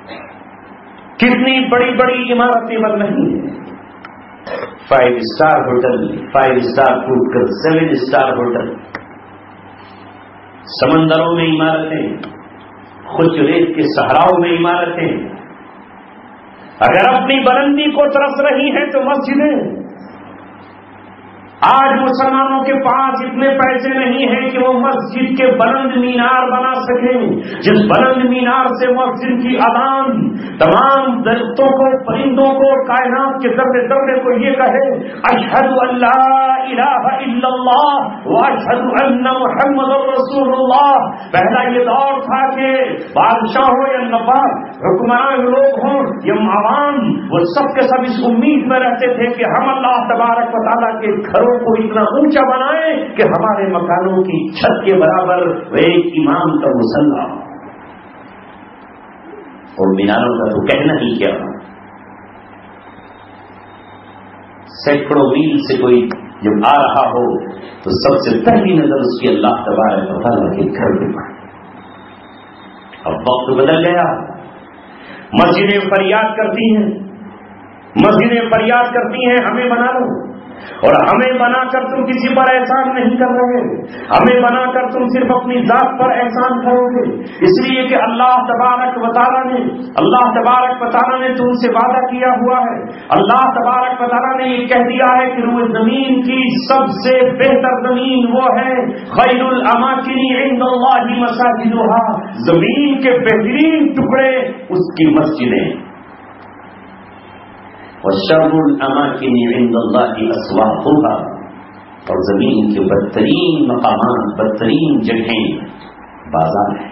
کتنی بڑی بڑی عمارتیں بن رہی ہیں، five star hotel, five star food کر سیون اسٹار ہوٹل، سمندروں میں عمارتیں، خشک ریت کے صحراؤں میں عمارتیں۔ اگر اپنی بلندی کو ترس رہی ہیں تو مسجدیں۔ آج مسلمانوں کے پاس اتنے پیسے نہیں ہیں کہ وہ مسجد کے بلند مینار بنا سکیں، جس بلند مینار سے مسجد کی اذان تمام درختوں کو، پرندوں کو، کائنات کے ذرے ذرے کو یہ کہے اشہد ان لا الہ الا اللہ واشہد ان محمد رسول اللہ۔ پہلا یہ دور تھا کہ بادشاہ ہو یا نواب، حکمران لوگ ہوں یا عوام، وہ سب کے سب اس امید میں رہتے تھے کہ ہم اللہ تبارک و تعالیٰ کے گھروں کو اتنا اونچا بنائیں کہ ہمارے مکانوں کی چھت کے برابر ایک امام کا مصلی ہو۔ اور میناروں کا تو کہنا ہی کیا، سینکڑوں میل سے کوئی جب آ رہا ہو تو سب سے پہلی نظر اس کی اللہ تبارک و تعالیٰ کے گھر پہ پڑے۔ اب وقت بدل گیا، مسجدیں فریاد کرتی ہیں، مسجدیں فریاد کرتی ہیں ہمیں بنا لو، اور ہمیں بنا کر تم کسی پر احسان نہیں کر رہے، ہمیں بنا کر تم صرف اپنی ذات پر احسان کرو گے، اس لیے کہ اللہ تبارک و تعالیٰ نے اللہ تبارک و تعالیٰ نے تم سے وعدہ کیا ہوا ہے، اللہ تبارک و تعالیٰ نے یہ کہہ دیا ہے کہ روئے زمین کی سب سے بہتر زمین وہ ہے خیر الاماکن عند اللہ مساجدها، زمین کے بہترین ٹکڑے اس کی مسجدیں، وشر الاماکن عند اللہ اسواقها، اور زمین کے بدترین مقامات، بدترین جگہیں بازار ہیں۔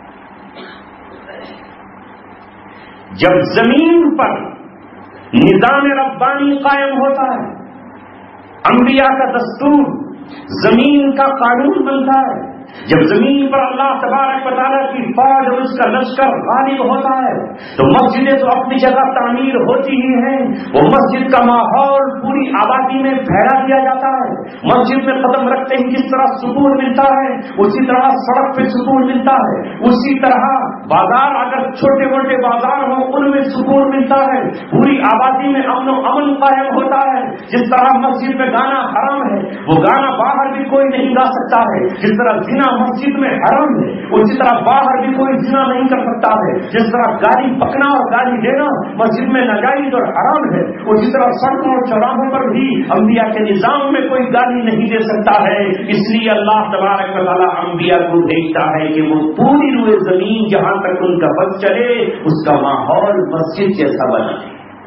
جب زمین پر نظام ربانی قائم ہوتا ہے، انبیاء کا دستور زمین کا قانون بنتا ہے، جب زمین پر اللہ تبارک و تعالیٰ کی فوج اور اس کا لشکر غالب ہوتا ہے تو مسجدیں تو اپنی جگہ تعمیر ہوتی ہی ہیں، وہ مسجد کا ماحول پوری آبادی میں پھیلا دیا جاتا ہے۔ مسجد میں قدم رکھتے ہی جس طرح سکون ملتا ہے اسی طرح سڑک پہ سکون ملتا ہے، اسی طرح بازار اگر چھوٹے موٹے بازار ہوں ان میں سکون ملتا ہے، پوری آبادی میں امن و امن قائم ہوتا ہے۔ جس طرح مسجد میں گانا حرام ہے وہ گانا باہر بھی کوئی نہیں گا سکتا ہے، جس طرح زنا مسجد میں حرام ہے اسی طرح باہر بھی کوئی زنا نہیں کر سکتا ہے، جس طرح گالی بکنا اور گالی دینا مسجد میں ناجائز اور حرام ہے اسی طرح سڑکوں اور چوراہوں پر بھی انبیاء کے نظام میں کوئی گالی نہیں دے سکتا ہے۔ اس لیے اللہ تبارک و تعالیٰ انبیاء کو بھیجتا ہے کہ وہ پوری روئے زمین جہاں تک ان کا بس چلے اس کا ماحول مسجد جیسا بنائے۔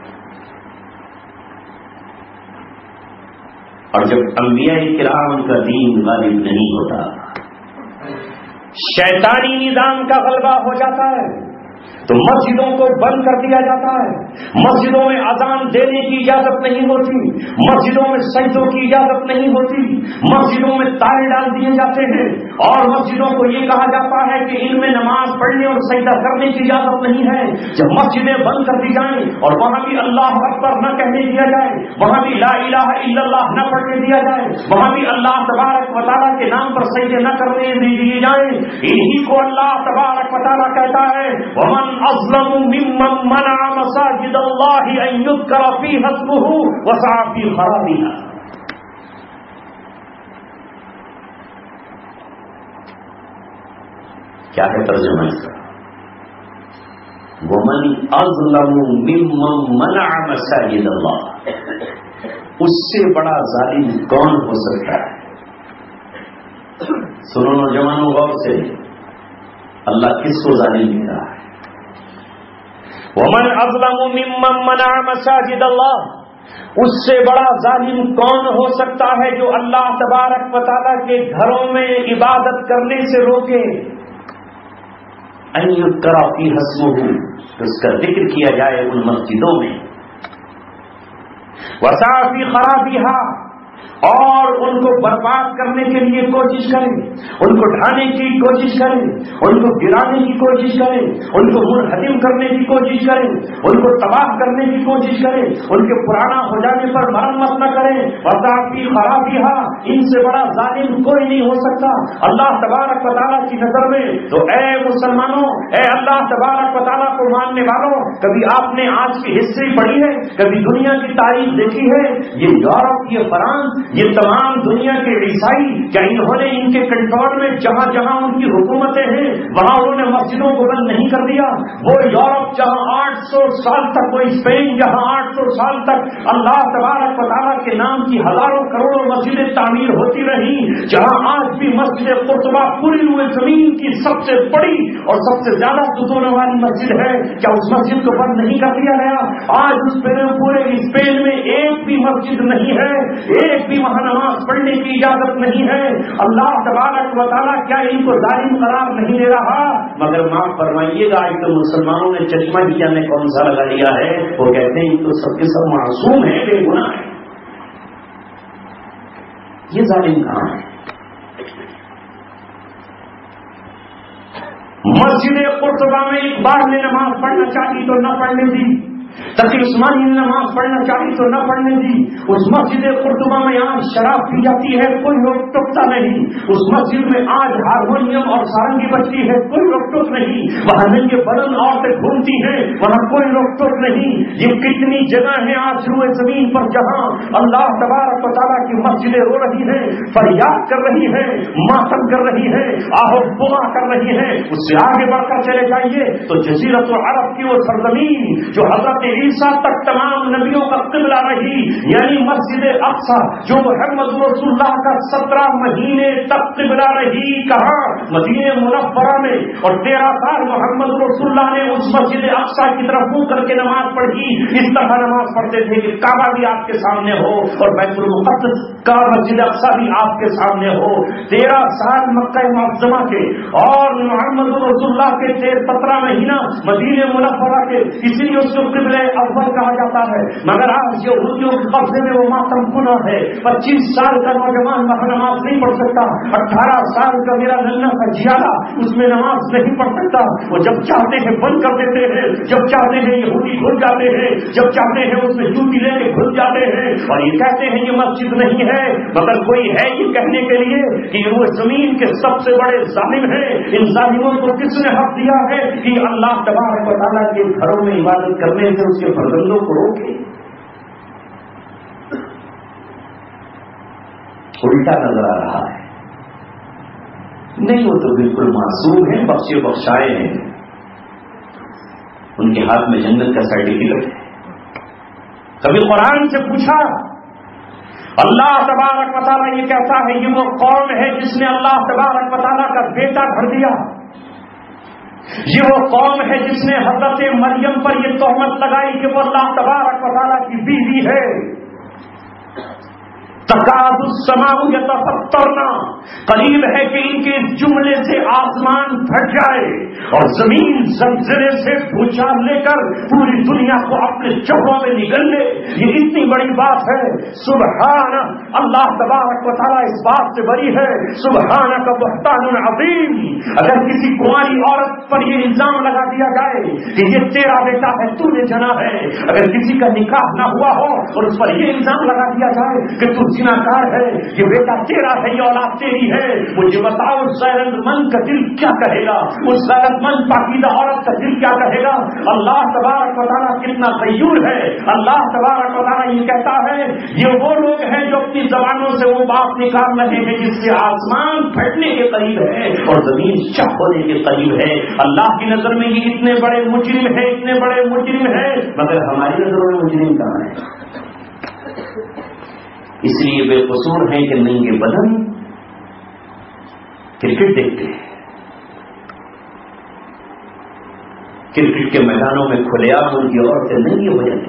اور جب انبیاء کرام کا دین غالب نہیں ہوتا، شیطانی نظام کا غلبہ ہو جاتا ہے تو مسجدوں کو بند کر دیا جاتا ہے، مسجدوں میں اذان دینے کی اجازت نہیں ہوتی، مسجدوں میں سجدوں کی اجازت نہیں ہوتی، مسجدوں میں تالے ڈال دیے جاتے ہیں اور مسجدوں کو یہ کہا جاتا ہے کہ ان میں نماز پڑھنے اور سجدہ کرنے کی اجازت نہیں ہے۔ جب مسجدیں بند کر دی جائیں اور وہاں بھی اللہ اکبر نہ کہنے دیا جائے، وہاں بھی لا الہ الا اللہ نہ پڑھنے دیا جائے، وہاں بھی اللہ تبارک و تعالیٰ کے نام پر سجدے نہ کرنے دیے جائیں، انہی کو اللہ تبارک و تعالیٰ کہتا ہے ومن اظلم ممن منع مساجد اللہ ان یذکر فیہا اسمہ وسعی فی خرابها۔ کیا ہے ترجمہ اس کا؟ ومن اظلم ممن منع مساجد اللہ، اس سے بڑا ظالم کون ہو سکتا ہے؟ سنو نوجوانوں غور سے، اللہ کس کو ظالم کہہ رہا ہے؟ ومن اظلم ممن منع مساجد اللہ، اس سے بڑا ظالم کون ہو سکتا ہے جو اللہ تبارک و تعالیٰ کے گھروں میں عبادت کرنے سے روکے؟ ان یذکر فیہا اسمہ، اس کا ذکر کیا جائے ان مسجدوں میں، وسعی فی خرابیہا، اور ان کو برباد کرنے کے لیے کوشش کریں، ان کو ڈھانے کی کوشش کریں، ان کو گرانے کی کوشش کریں، ان کو منہدم کرنے کی کوشش کریں، ان کو تباہ کرنے کی کوشش کریں، ان کے پرانا ہو جانے پر مرمت نہ کریں، وسعی خرابیہا، ان سے بڑا ظالم کوئی نہیں ہو سکتا اللہ تبارک و تعالیٰ کی نظر میں۔ تو اے مسلمانوں، اے اللہ تبارک و تعالیٰ کو ماننے والوں، کبھی آپ نے آج کی ہسٹری پڑھی ہے؟ کبھی دنیا کی تاریخ دیکھی ہے؟ یہ یورپ، یہ فرانس، یہ تمام دنیا کے عیسائی، کیا انہوں نے ان کے کنٹرول میں جہاں جہاں ان کی حکومتیں ہیں وہاں انہوں نے مسجدوں کو بند نہیں کر دیا؟ وہ یورپ جہاں آٹھ سو سال تک، وہ اسپین جہاں آٹھ سو سال تک اللہ تبارک و تعالیٰ کے نام کی ہزاروں کروڑوں مسجدیں تعمیر ہوتی رہی، جہاں آج بھی مسجد قرطبہ پوری ہوئے زمین کی سب سے بڑی اور سب سے زیادہ ستونوں والی مسجد ہے، کیا اس مسجد کو بند نہیں کر دیا گیا؟ آج اس پورے اسپین میں ایک بھی مسجد نہیں ہے، ایک بھی وہاں نماز پڑھنے کی اجازت نہیں ہے۔ اللہ تبارک و تعالیٰ کیا ان کو ظالم قرار نہیں دے رہا؟ مگر معاف فرمائیے گا، آج تو مسلمانوں نے چشمہ بھی جانے کون سا لگا لیا ہے، وہ کہتے ہیں ان تو سب کے سب معصوم ہیں، بے گناہ ہیں۔ یہ ظالم کہاں ہے؟ مسجد قرطبہ میں اقبال نے نماز پڑھنا چاہی تو نہ پڑھنے دی، تقی عثمانی نے نماز پڑھنا چاہی تو نہ پڑھنے دی۔ اس مسجد قرطبہ میں آج شراب پی جاتی ہے، کوئی روک ٹوکتا نہیں۔ اس مسجد میں آج ہارمونیم اور سارنگی بجتی ہے، کوئی روک ٹوک نہیں۔ وہاں ننگے بدن عورتیں گھومتی ہیں، وہاں کوئی روک ٹوک نہیں۔ یہ کتنی جگہ ہیں آج روئے زمین پر جہاں اللہ تبارک و تعالیٰ کی مسجدیں رو رہی ہیں، فریاد کر رہی ہیں، ماتم کر رہی ہیں، آہو بغا کر رہی ہیں۔ اس سے آگے بڑھ کر چلے جائیے تو جزیرۃ العرب کی وہ سرزمین جو حضرت عیسیٰ تک تمام نبیوں کا قبلہ رہی، یعنی مسجد اقصی جو محمد رسول اللہ کا سترہ مہینے تک قبلہ رہی، کہاں؟ مدینہ منورہ میں۔ اور تیرہ سال محمد رسول اللہ نے اس مسجد اقصی کی طرف منہ کر کے نماز پڑھی، اس طرح نماز پڑھتے تھے کہ کعبہ بھی آپ کے سامنے ہو اور بیت المقدس کا مسجد اقصی بھی آپ کے سامنے ہو۔ تیرہ سال مکہ معظمہ کے اور محمد رسول اللہ کے تیرہ سترہ مہینہ مدینہ منورہ کے، اسی لیے اس کو قبلہ اول کہا جاتا ہے۔ مگر آج یہودیوں کے قبضے میں وہ ماتم کنا ہے، پچیس سال کا نوجوان وہاں نماز نہیں پڑھ سکتا، اٹھارہ سال کا میرا ننھا کا جیالا اس میں نماز نہیں پڑھ سکتا۔ وہ جب چاہتے ہیں بند کر دیتے ہیں، جب چاہتے ہیں یہودی گھس جاتے ہیں، جب چاہتے ہیں اس میں جوتی لے کے گھس جاتے ہیں، اور یہ کہتے ہیں یہ مسجد نہیں ہے۔ مگر کوئی ہے یہ کہنے کے لیے کہ وہ زمین کے سب سے بڑے ظالم ہیں؟ ان ظالموں کو کس نے حق دیا ہے کہ اللہ تبارک و تعالیٰ کے گھروں میں عبادت کرنے سے اس کے فرزندوں کو روکے؟ الٹا نظر آ رہا ہے۔ نہیں، وہ تو بالکل معصوم ہیں، بخشے بخشائے ہیں، ان کے ہاتھ میں جنت کا سرٹیفکیٹ ہے۔ کبھی قرآن سے پوچھا؟ اللہ تبارک و تعالیٰ یہ کہتا ہے یہ وہ قوم ہے جس نے اللہ تبارک و تعالیٰ کا بیٹا گھر دیا، یہ وہ قوم ہے جس نے حضرت مریم پر یہ تہمت لگائی کہ وہ اللہ تبارک و تعالیٰ کی بیوی ہے۔ تکاد السماء یتفطرن، قریب ہے کہ ان کے جملے سے آسمان پھٹ جائے اور زمین زلزلے سے بھوچال لے کر پوری دنیا کو اپنے چہروں میں نگل لے۔ یہ اتنی بڑی بات ہے۔ سبحان اللہ تبارک و تعالیٰ اس بات سے بری ہے۔ سبحانک بہتان عظیم۔ اگر کسی کنواری عورت پر یہ الزام لگا دیا جائے کہ یہ تیرا بیٹا ہے، تو نے جنا ہے، اگر کسی کا نکاح نہ ہوا ہو اور اس پر یہ الزام لگا دیا جائے کہ تو زناکار ہے، یہ بیٹا تیرا ہے، یہ اولاد تیری ہے، مجھے بتاؤ اس غیرت مند کا دل کیا کہے گا؟ اس غیرت مند پاکیزہ عورت کا دل کیا کہے گا؟ اللہ تبارک و تعالیٰ کتنا غیور ہے۔ اللہ تبارک و تعالیٰ یہ کہتا ہے یہ وہ لوگ ہیں جو اپنی زبانوں سے وہ بات نکال رہے ہیں جس سے آسمان پھٹنے کے قریب ہے اور زمین چپ ہونے کے قریب ہے۔ اللہ کی نظر میں یہ اتنے بڑے مجرم ہیں، اتنے بڑے مجرم ہیں، مگر ہماری نظروں میں مجرم کہاں ہے؟ اس لیے بے قصور ہیں کہ ننگے بدن کرکٹ دیکھتے ہیں، کرکٹ کے میدانوں میں کھلے عام ان کی عورتیں نہیں ہو جاتی.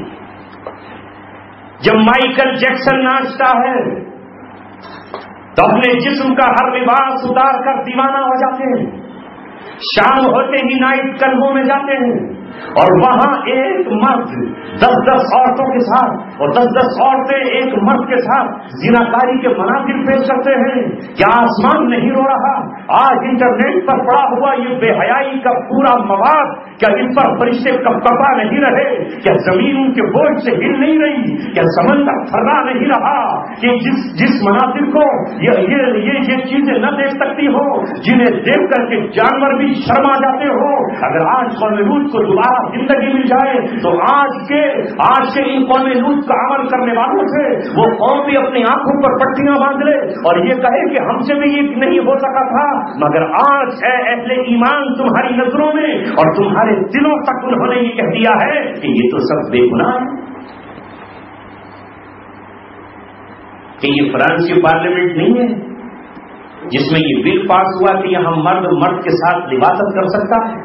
جب مائیکل جیکسن ناچتا ہے تو اپنے جسم کا ہر لباس اتار کر دیوانہ ہو جاتے ہیں. شام ہوتے ہی نائٹ کلبوں میں جاتے ہیں اور وہاں ایک مرد دس دس عورتوں کے ساتھ اور دس دس عورتیں ایک مرد کے ساتھ زناکاری کے مناظر پیش کرتے ہیں. کیا آسمان نہیں رو رہا؟ آج انٹرنیٹ پر پڑا ہوا یہ بے حیائی کا پورا مواد کیا ان پر فرشتے کب کپا نہیں رہے؟ کیا زمین ان کے بوجھ سے ہل نہیں رہی؟ کیا سمندر تھرا نہیں رہا کہ جس جس مناظر کو یہ یہ یہ, یہ چیزیں نہ دیکھ سکتی ہو، جنہیں دیکھ کر کے جانور بھی شرما جاتے ہو؟ اگر آج قوم لوط کو دوبارہ زندگی مل جائے تو آج کے آج کے ان قوم لوط کا عمل کرنے والوں سے وہ قوم بھی اپنی آنکھوں پر پٹیاں باندھ لے اور یہ کہے کہ ہم سے بھی یہ نہیں ہو سکا تھا. مگر آج ہے اہل ایمان تمہاری نظروں میں اور تمہارے دلوں تک انہوں نے یہ کہہ دیا ہے کہ یہ تو سب بے گناہ ہے. کہ یہ فرانس کی پارلیمنٹ نہیں ہے جس میں یہ بل پاس ہوا کہ یہاں مرد مرد کے ساتھ لباست کر سکتا ہے.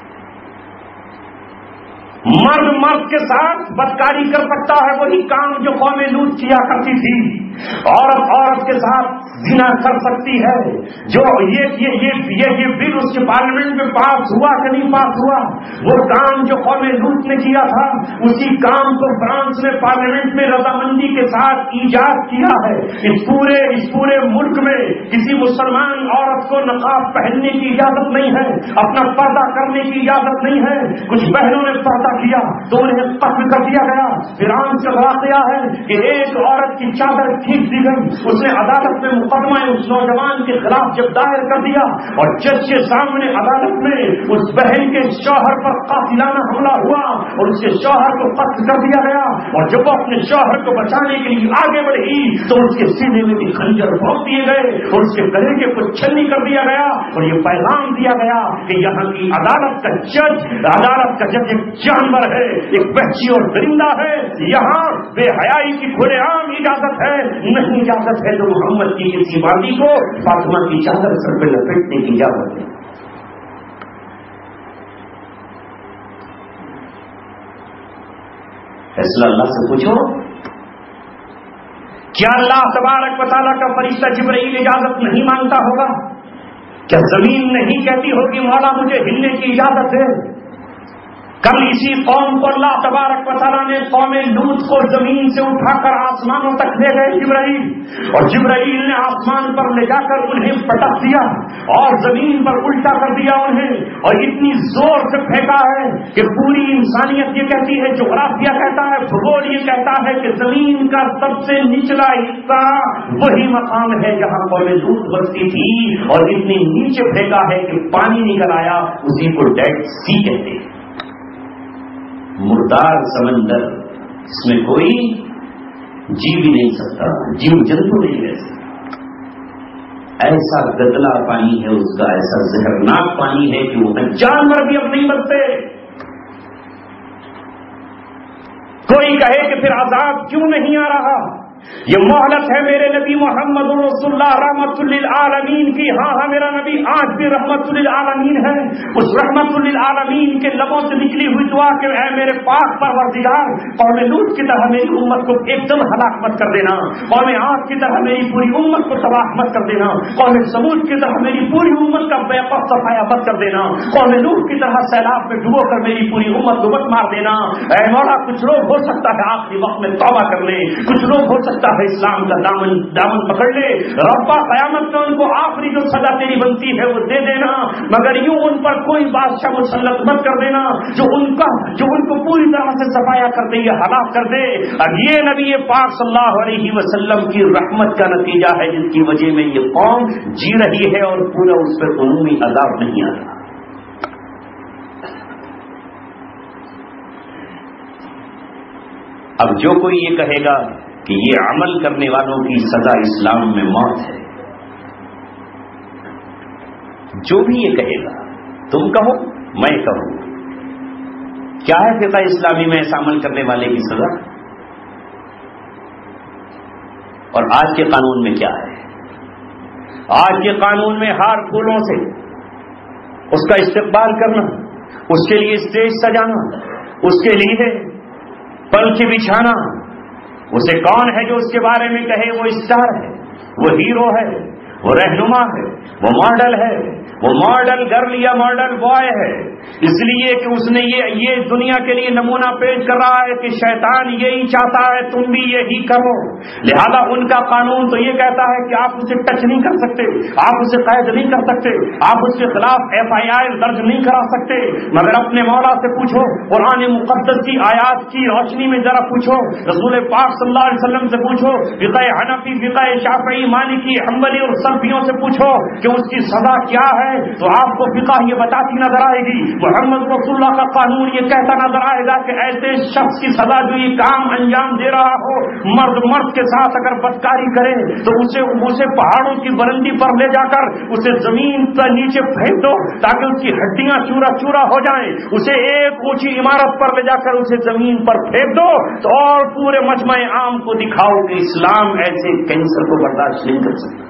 مرد مرد کے ساتھ بدکاری کر سکتا ہے. وہی کام جو قوم لوط کیا کرتی تھی. عورت عورت کے ساتھ زنا کر سکتی ہے. جو یہ یہ یہ یہ, یہ بل اس کے پارلیمنٹ میں پاس ہوا کہ نہیں پاس ہوا، وہ کام جو قوم لوط نے کیا تھا اسی کام کو فرانس نے پارلیمنٹ میں رضامندی کے ساتھ ایجاد کیا ہے. اس پورے اس پورے ملک میں کسی مسلمان عورت کو نقاب پہننے کی اجازت نہیں ہے، اپنا پردہ کرنے کی اجازت نہیں ہے. کچھ بہنوں نے پردہ کیا تو انہیں قتل کر دیا گیا. فرانس کا واقعہ ہے کہ ایک عورت کی چادر کھینچ دی گئی. اس نے عدالت میں مقدمہ اس نوجوان کے خلاف جب دائر کر دیا اور جج کے سامنے عدالت میں اس بہن کے شوہر پر قاتلانہ حملہ ہوا اور اس کے شوہر کو قتل کر دیا گیا. اور جب وہ اپنے شوہر کو بچانے کے لیے آگے بڑھی تو اس کے سینے میں بھی خنجر بھونک دیے گئے اور اس کے گلے کے کچھ چھلنی کر دیا گیا اور یہ پیغام دیا گیا کہ یہاں کی عدالت کا جج عدالت کا جج ایک جانور ہے، ایک وحشی اور درندہ ہے. یہاں بے حیائی کی کھلے عام اجازت ہے. نہیں اجازت ہے تو محمد کی کسی باندی کو فاطمہ کی چادر سر پہ لپیٹنے کی اجازت ہے. فیصلہ اللہ سے پوچھو. کیا اللہ تبارک و تعالیٰ کا فرشتہ جبرائیل اجازت نہیں مانگتا ہوگا؟ کیا زمین نہیں کہتی ہوگی مولا مجھے ہلنے کی اجازت ہے؟ کل اسی قوم کو اللہ تبارک و تعالیٰ نے قوم لوط کو زمین سے اٹھا کر آسمانوں تک لے گئے جبرائیل، اور جبرائیل نے آسمان پر لے جا کر انہیں پٹک دیا اور زمین پر الٹا کر دیا انہیں، اور اتنی زور سے پھینکا ہے کہ پوری انسانیت یہ کہتی ہے، جغرافیہ کہتا ہے، بھگول یہ کہتا ہے کہ زمین کا سب سے نچلا حصہ وہی مقام ہے جہاں قوم لوط بستی تھی، اور اتنی نیچے پھینکا ہے کہ پانی نکل آیا. اسی کو ڈیڈ سی کہتے ہیں، مردار سمندر، اس میں کوئی جی بھی نہیں سکتا، جیو جنتو نہیں رہ سکتا. ایسا گدلا پانی ہے اس کا، ایسا زہرناک پانی ہے کہ وہ جانور بھی اب نہیں بچتے. کوئی کہے کہ پھر عذاب کیوں نہیں آ رہا؟ یہ مہلت ہے میرے نبی محمد رسول اللہ رحمت للعالمین کی. ہاں ہاں میرا نبی آج بھی رحمت للعالمین ہے. اس رحمت للعالمین کے لبوں سے نکلی ہوئی دعا کہ اے میرے پاک پروردگار، قوم لوط کی طرح میری امت کو ایک دم ہلاک مت کر دینا، قوم عاد کی طرح میری پوری امت کو تباہ مت کر دینا، قوم سمود کی طرح میری پوری امت کا بے وقت صفایا مت کر دینا، قوم لوط کی طرح سیلاب میں ڈبو کر میری پوری امت کو مت مار دینا. اے مولا، کچھ لوگ ہو سکتا ہے آخری وقت میں توبہ کر لیں، کچھ لوگ ہو سکتا ہے اسلام کا دامن دامن پکڑ لے. ربا قیامت میں ان کو آخری جو سزا تیری بنتی ہے وہ دے دینا، مگر یوں ان پر کوئی بادشاہ مسلط مت کر دینا جو ان کا جو ان کو پوری طرح سے صفایا کر دے یا ہلاک کر دے. اب یہ نبی پاک صلی اللہ علیہ وسلم کی رحمت کا نتیجہ ہے جس کی وجہ میں یہ قوم جی رہی ہے اور پورا اس پر عمومی عذاب نہیں آ رہا. اب جو کوئی یہ کہے گا کہ یہ عمل کرنے والوں کی سزا اسلام میں موت ہے، جو بھی یہ کہے گا، تم کہو میں کہوں، کیا ہے فقہ اسلامی میں ایسا عمل کرنے والے کی سزا؟ اور آج کے قانون میں کیا ہے؟ آج کے قانون میں ہار پھولوں سے اس کا استقبال کرنا اس کے لیے اسٹیج سجانا، اس کے لیے پلک بچھانا، اسے کون ہے جو اس کے بارے میں کہے وہ اسٹار ہے، وہ ہیرو ہے، وہ رہنما ہے، وہ ماڈل ہے، وہ ماڈل گرل یا ماڈل بوائے ہے، اس لیے کہ اس نے یہ یہ دنیا کے لیے نمونہ پیش کر رہا ہے کہ شیطان یہی چاہتا ہے تم بھی یہی کرو، لہذا ان کا قانون تو یہ کہتا ہے کہ آپ اسے ٹچ نہیں کر سکتے، آپ اسے قید نہیں کر سکتے، آپ اس کے خلاف ایف آئی آر درج نہیں کرا سکتے، مگر اپنے مولا سے پوچھو، قرآن مقدس کی آیات کی روشنی میں ذرا پوچھو، رسول پاک صلی اللہ علیہ وسلم سے پوچھو، فقہ حنفی، فقہ شافعی، مالکی، حنبلی اور سلفیوں سے پوچھو کہ اس کی سزا کیا ہے، تو آپ کو فقہ یہ بتاتی نظر آئے گی، محمد رسول اللہ کا قانون یہ کہتا نظر آئے گا کہ ایسے شخص کی سزا جو یہ کام انجام دے رہا ہو، مرد مرد کے ساتھ اگر بدکاری کرے تو اسے اسے پہاڑوں کی بلندی پر لے جا کر اسے زمین پر نیچے پھینک دو تاکہ اس کی ہڈیاں چورا چورا ہو جائیں، اسے ایک اونچی عمارت پر لے جا کر اسے زمین پر پھینک دو تو اور پورے مجمع عام کو دکھاؤ کہ اسلام ایسے کینسر کو برداشت نہیں کر سکتا۔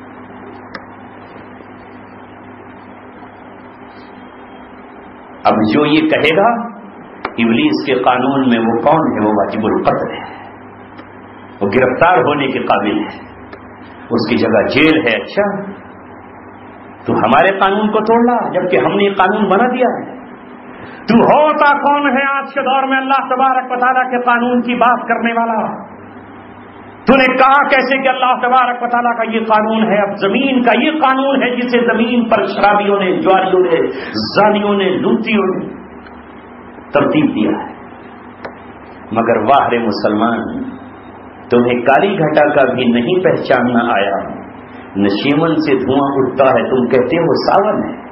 اب جو یہ کہے گا ابلیس کے قانون میں وہ کون ہے، وہ واجب القتل ہے، وہ گرفتار ہونے کے قابل ہے، اس کی جگہ جیل ہے۔ اچھا تو ہمارے قانون کو توڑ لا جبکہ ہم نے یہ قانون بنا دیا ہے، تو ہوتا کون ہے آج کے دور میں اللہ تبارک و تعالیٰ کے قانون کی بات کرنے والا؟ تو نے کہا کیسے کہ اللہ تبارک و تعالیٰ کا یہ قانون ہے، اب زمین کا یہ قانون ہے جسے زمین پر شرابیوں نے، جواریوں نے، زانیوں نے، لوٹیوں نے ترتیب دیا ہے۔ مگر واہ رے مسلمان، تمہیں کالی گھٹا کا بھی نہیں پہچاننا آیا، نشیمن سے دھواں اٹھتا ہے تم کہتے ہو ساون ہے۔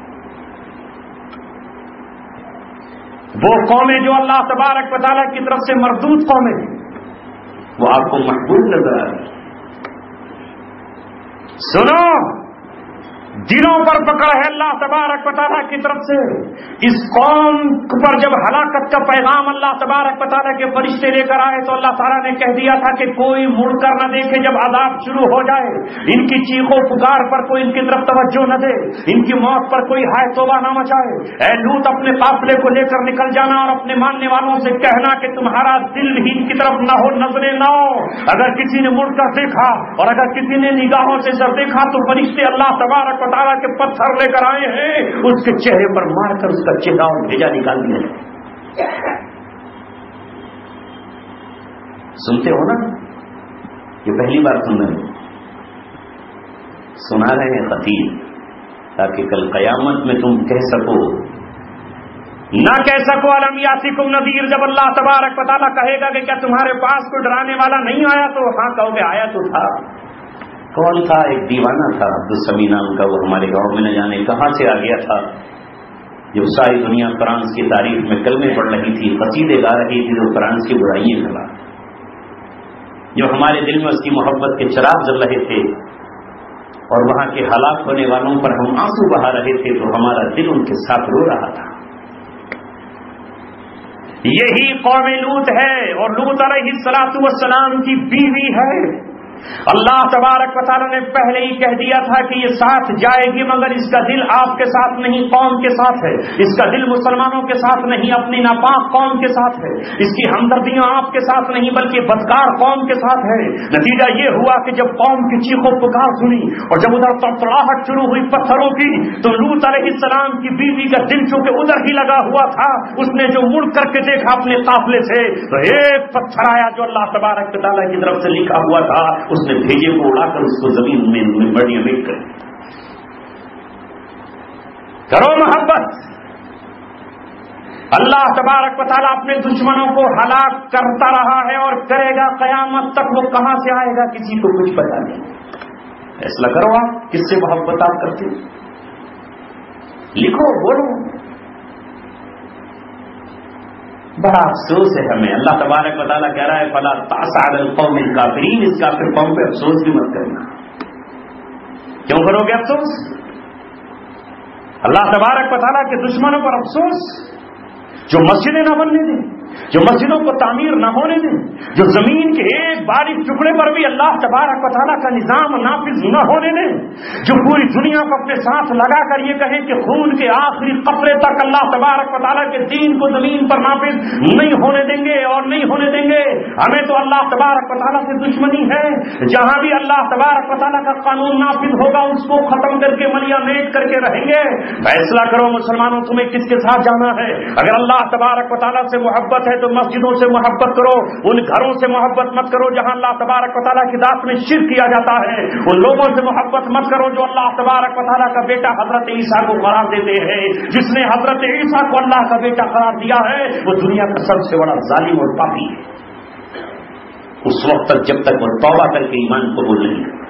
وہ قومیں جو اللہ تبارک و تعالیٰ کی طرف سے مردود قومیں وہ آپ کو محبوب نظر آ رہی۔ سنو، دلوں پر پکڑ ہے اللہ تبارک و تعالیٰ کی طرف سے، اس قوم پر جب ہلاکت کا پیغام اللہ تبارک و تعالیٰ کے فرشتے لے کر آئے تو اللہ تعالیٰ نے کہہ دیا تھا کہ کوئی مڑ کر نہ دیکھے، جب عذاب شروع ہو جائے ان کی چیخوں پکار پر کوئی ان کی طرف توجہ نہ دے، ان کی موت پر کوئی ہائے توبہ نہ مچائے، اے لوط اپنے قافلے کو لے کر نکل جانا اور اپنے ماننے والوں سے کہنا کہ تمہارا دل ہی ان کی طرف نہ ہو، نظریں نہ ہو، اگر کسی نے مڑ کر دیکھا اور اگر کسی نے نگاہوں سے سر دیکھا تو فرشتے اللہ تبارک و تعالیٰ کے پتھر لے کر آئے ہیں، اس کے چہرے پر مار کر اس کا چہرہ اور بھیجا نکال دیا۔ سنتے ہو نا، یہ پہلی بار سن رہے سنا رہے ہیں خطیب، تاکہ کل قیامت میں تم کہہ سکو نہ کہہ سکو الم یاتکم نذیر، جب اللہ تبارک و تعالیٰ کہے گا کہ کیا تمہارے پاس کوئی ڈرانے والا نہیں آیا تو ہاں کہو گے آیا تو تھا۔ کون تھا؟ ایک دیوانہ تھا عبدالسمی نام کا، وہ ہمارے گاؤں میں نہ جانے کہاں سے آ گیا تھا، جو ساری دنیا فرانس کی تاریخ میں کلمے پڑھ رہی تھی، قصیدے گا رہی تھی، جو فرانس کی برائیاں کھلا، جو ہمارے دل میں اس کی محبت کے چراغ جل رہے تھے اور وہاں کے ہلاک ہونے والوں پر ہم آنسو بہا رہے تھے تو ہمارا دل ان کے ساتھ رو رہا تھا۔ یہی قوم لوط ہے، اور لوط علیہ الصلوۃ والسلام کی بیوی ہے۔ اللہ تبارک و تعالیٰ نے پہلے ہی کہہ دیا تھا کہ یہ ساتھ جائے گی، مگر اس کا دل آپ کے ساتھ نہیں، قوم کے ساتھ ہے، اس کا دل مسلمانوں کے ساتھ نہیں، اپنی ناپاک قوم کے ساتھ ہے، اس کی ہمدردیاں آپ کے ساتھ نہیں بلکہ بدکار قوم کے ساتھ ہے۔ نتیجہ یہ ہوا کہ جب قوم کی چیخوں پکار سنی اور جب ادھر تڑتڑاہٹ شروع ہوئی پتھروں کی، تو لوط علیہ السلام کی بیوی کا دل چونکہ ادھر ہی لگا ہوا تھا، اس نے جو مڑ کر کے دیکھا اپنے قافلے سے تو ایک پتھر آیا جو اللہ تبارک و تعالیٰ کی طرف سے لکھا ہوا تھا، اس نے بھیجے کو اڑا کر اس کو زمین میں بڑی امید کر کرو محبت۔ اللہ تبارک و تعالیٰ اپنے دشمنوں کو ہلاک کرتا رہا ہے اور کرے گا قیامت تک، وہ کہاں سے آئے گا کسی کو کچھ پتا نہیں۔ فیصلہ کرو آپ کس سے محبت آپ کرتے، لکھو بولو۔ بڑا افسوس ہے ہمیں، اللہ تبارک و تعالیٰ کہہ رہا ہے فلا تأس علی القوم الکافرین، اس کافر قوم پہ افسوس بھی مت کرنا۔ کیوں کرو گے افسوس؟ اللہ تبارک و تعالیٰ کے دشمنوں پر افسوس جو مسجدیں نہ بننے دیں، جو مسجدوں کو تعمیر نہ ہونے دیں، جو زمین کے ایک باریک ٹکڑے پر بھی اللہ تبارک و تعالیٰ کا نظام نافذ نہ ہونے دیں، جو پوری دنیا کو اپنے ساتھ لگا کر یہ کہیں کہ خون کے آخری قطرے تک اللہ تبارک و تعالیٰ کے دین کو زمین پر نافذ نہیں ہونے دیں گے اور نہیں ہونے دیں گے، ہمیں تو اللہ تبارک و تعالیٰ سے دشمنی ہے۔ جہاں بھی اللہ تبارک و تعالیٰ کا قانون نافذ ہوگا اس کو ختم کر کے ملیا میٹ کر کے رہیں گے۔ فیصلہ کرو مسلمانوں، تمہیں کس کے ساتھ جانا ہے؟ اگر اللہ تبارک و تعالیٰ سے محبت ہے تو مسجدوں سے محبت کرو، ان گھروں سے محبت مت کرو جہاں اللہ تبارک و تعالیٰ کی ذات میں شرک کیا جاتا ہے، ان لوگوں سے محبت مت کرو جو اللہ تبارک و تعالیٰ کا بیٹا حضرت عیسیٰ کو قرار دیتے ہیں۔ جس نے حضرت عیسیٰ کو اللہ کا بیٹا قرار دیا ہے وہ دنیا کا سب سے بڑا ظالم اور پاپی ہے، اس وقت تک جب تک وہ توبہ کر کے ایمان قبول نہیں کرتا۔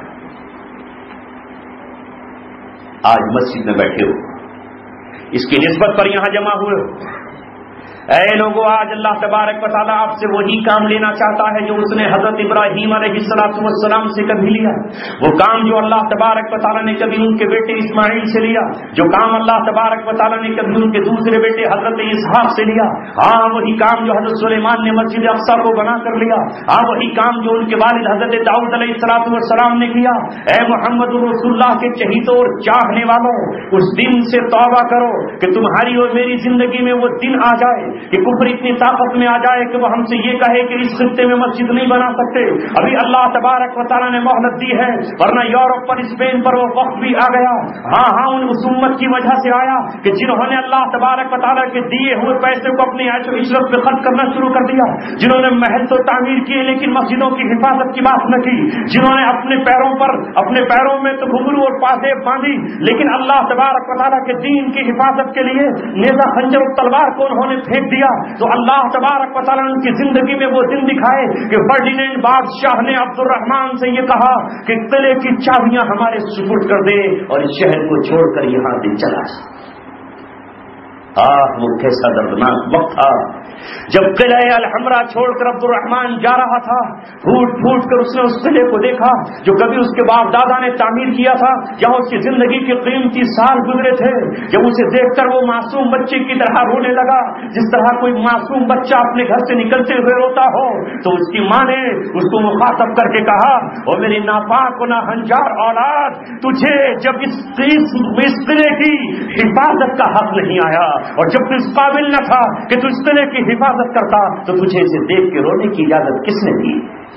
آج مسجد میں بیٹھے ہو، اس کی نسبت پر یہاں جمع ہوئے ہو، اے لوگوں آج اللہ تبارک و تعالیٰ آپ سے وہی کام لینا چاہتا ہے جو اس نے حضرت ابراہیم علیہ الصلوۃ والسلام سے کبھی لیا، وہ کام جو اللہ تبارک و تعالیٰ نے کبھی ان کے بیٹے اسماعیل سے لیا، جو کام اللہ تبارک و تعالیٰ نے کبھی ان کے دوسرے بیٹے حضرت اسحاق سے لیا، ہاں وہی کام جو حضرت سلیمان نے مسجد اقصیٰ کو بنا کر لیا، ہاں وہی کام جو ان کے والد حضرت داؤد علیہ الصلوۃ والسلام نے کیا۔ اے محمد رسول اللہ کے چہیتوں اور چاہنے والوں، اس دن سے توبہ کرو کہ تمہاری اور میری زندگی میں وہ دن آ جائے کہ کفر اتنی طاقت میں آ جائے کہ وہ ہم سے یہ کہے کہ اس خطے میں مسجد نہیں بنا سکتے۔ ابھی اللہ تبارک و تعالیٰ نے مہلت دی ہے، ورنہ یورپ پر اسپین پر وہ وقت بھی آ گیا۔ ہاں ہاں ان اس امت کی وجہ سے آیا کہ جنہوں نے اللہ تبارک و تعالیٰ کے دیے ہوئے پیسے کو اپنی عیش و عشرت پہ خرچ کرنا شروع کر دیا، جنہوں نے محل تو تعمیر کیے لیکن مسجدوں کی حفاظت کی بات نہ کی، جنہوں نے اپنے پیروں پر اپنے پیروں میں تو گھنگرو اور پازیب باندھی لیکن اللہ تبارک و تعالیٰ کے دین کی حفاظت کے لیے نیزہ خنجر اور تلوار کو انہوں نے پھینک دیا، تو اللہ تبارک و تعالیٰ نے ان کی زندگی میں وہ دن دکھائے کہ فرڈینینڈ بادشاہ نے عبد الرحمان سے یہ کہا کہ قلعے کی چابیاں ہمارے سپرد کر دے اور اس شہر کو چھوڑ کر یہاں سے چلا جا۔ آہ وہ کیسا دردناک وقت تھا جب قلعہ الحمرا چھوڑ کر عبد الرحمان جا رہا تھا، پھوٹ پھوٹ کر اس نے اس قلعے کو دیکھا جو کبھی اس کے باپ دادا نے تعمیر کیا تھا، جہاں اس کی زندگی کے قیمتی سال گزرے تھے۔ جب اسے دیکھ کر وہ معصوم بچے کی طرح رونے لگا جس طرح کوئی معصوم بچہ اپنے گھر سے نکلتے ہوئے روتا ہو، تو اس کی ماں نے اس کو مخاطب کر کے کہا، او میری ناپاک و ناہنجار اولاد، تجھے جب اس قلعے کی حفاظت کا حق نہیں آیا اور جب تو اس قابل نہ تھا کہ تو اس قلعے کی حفاظت کرتا تو تجھے اسے دیکھ کے رونے کی اجازت کس نے دی؟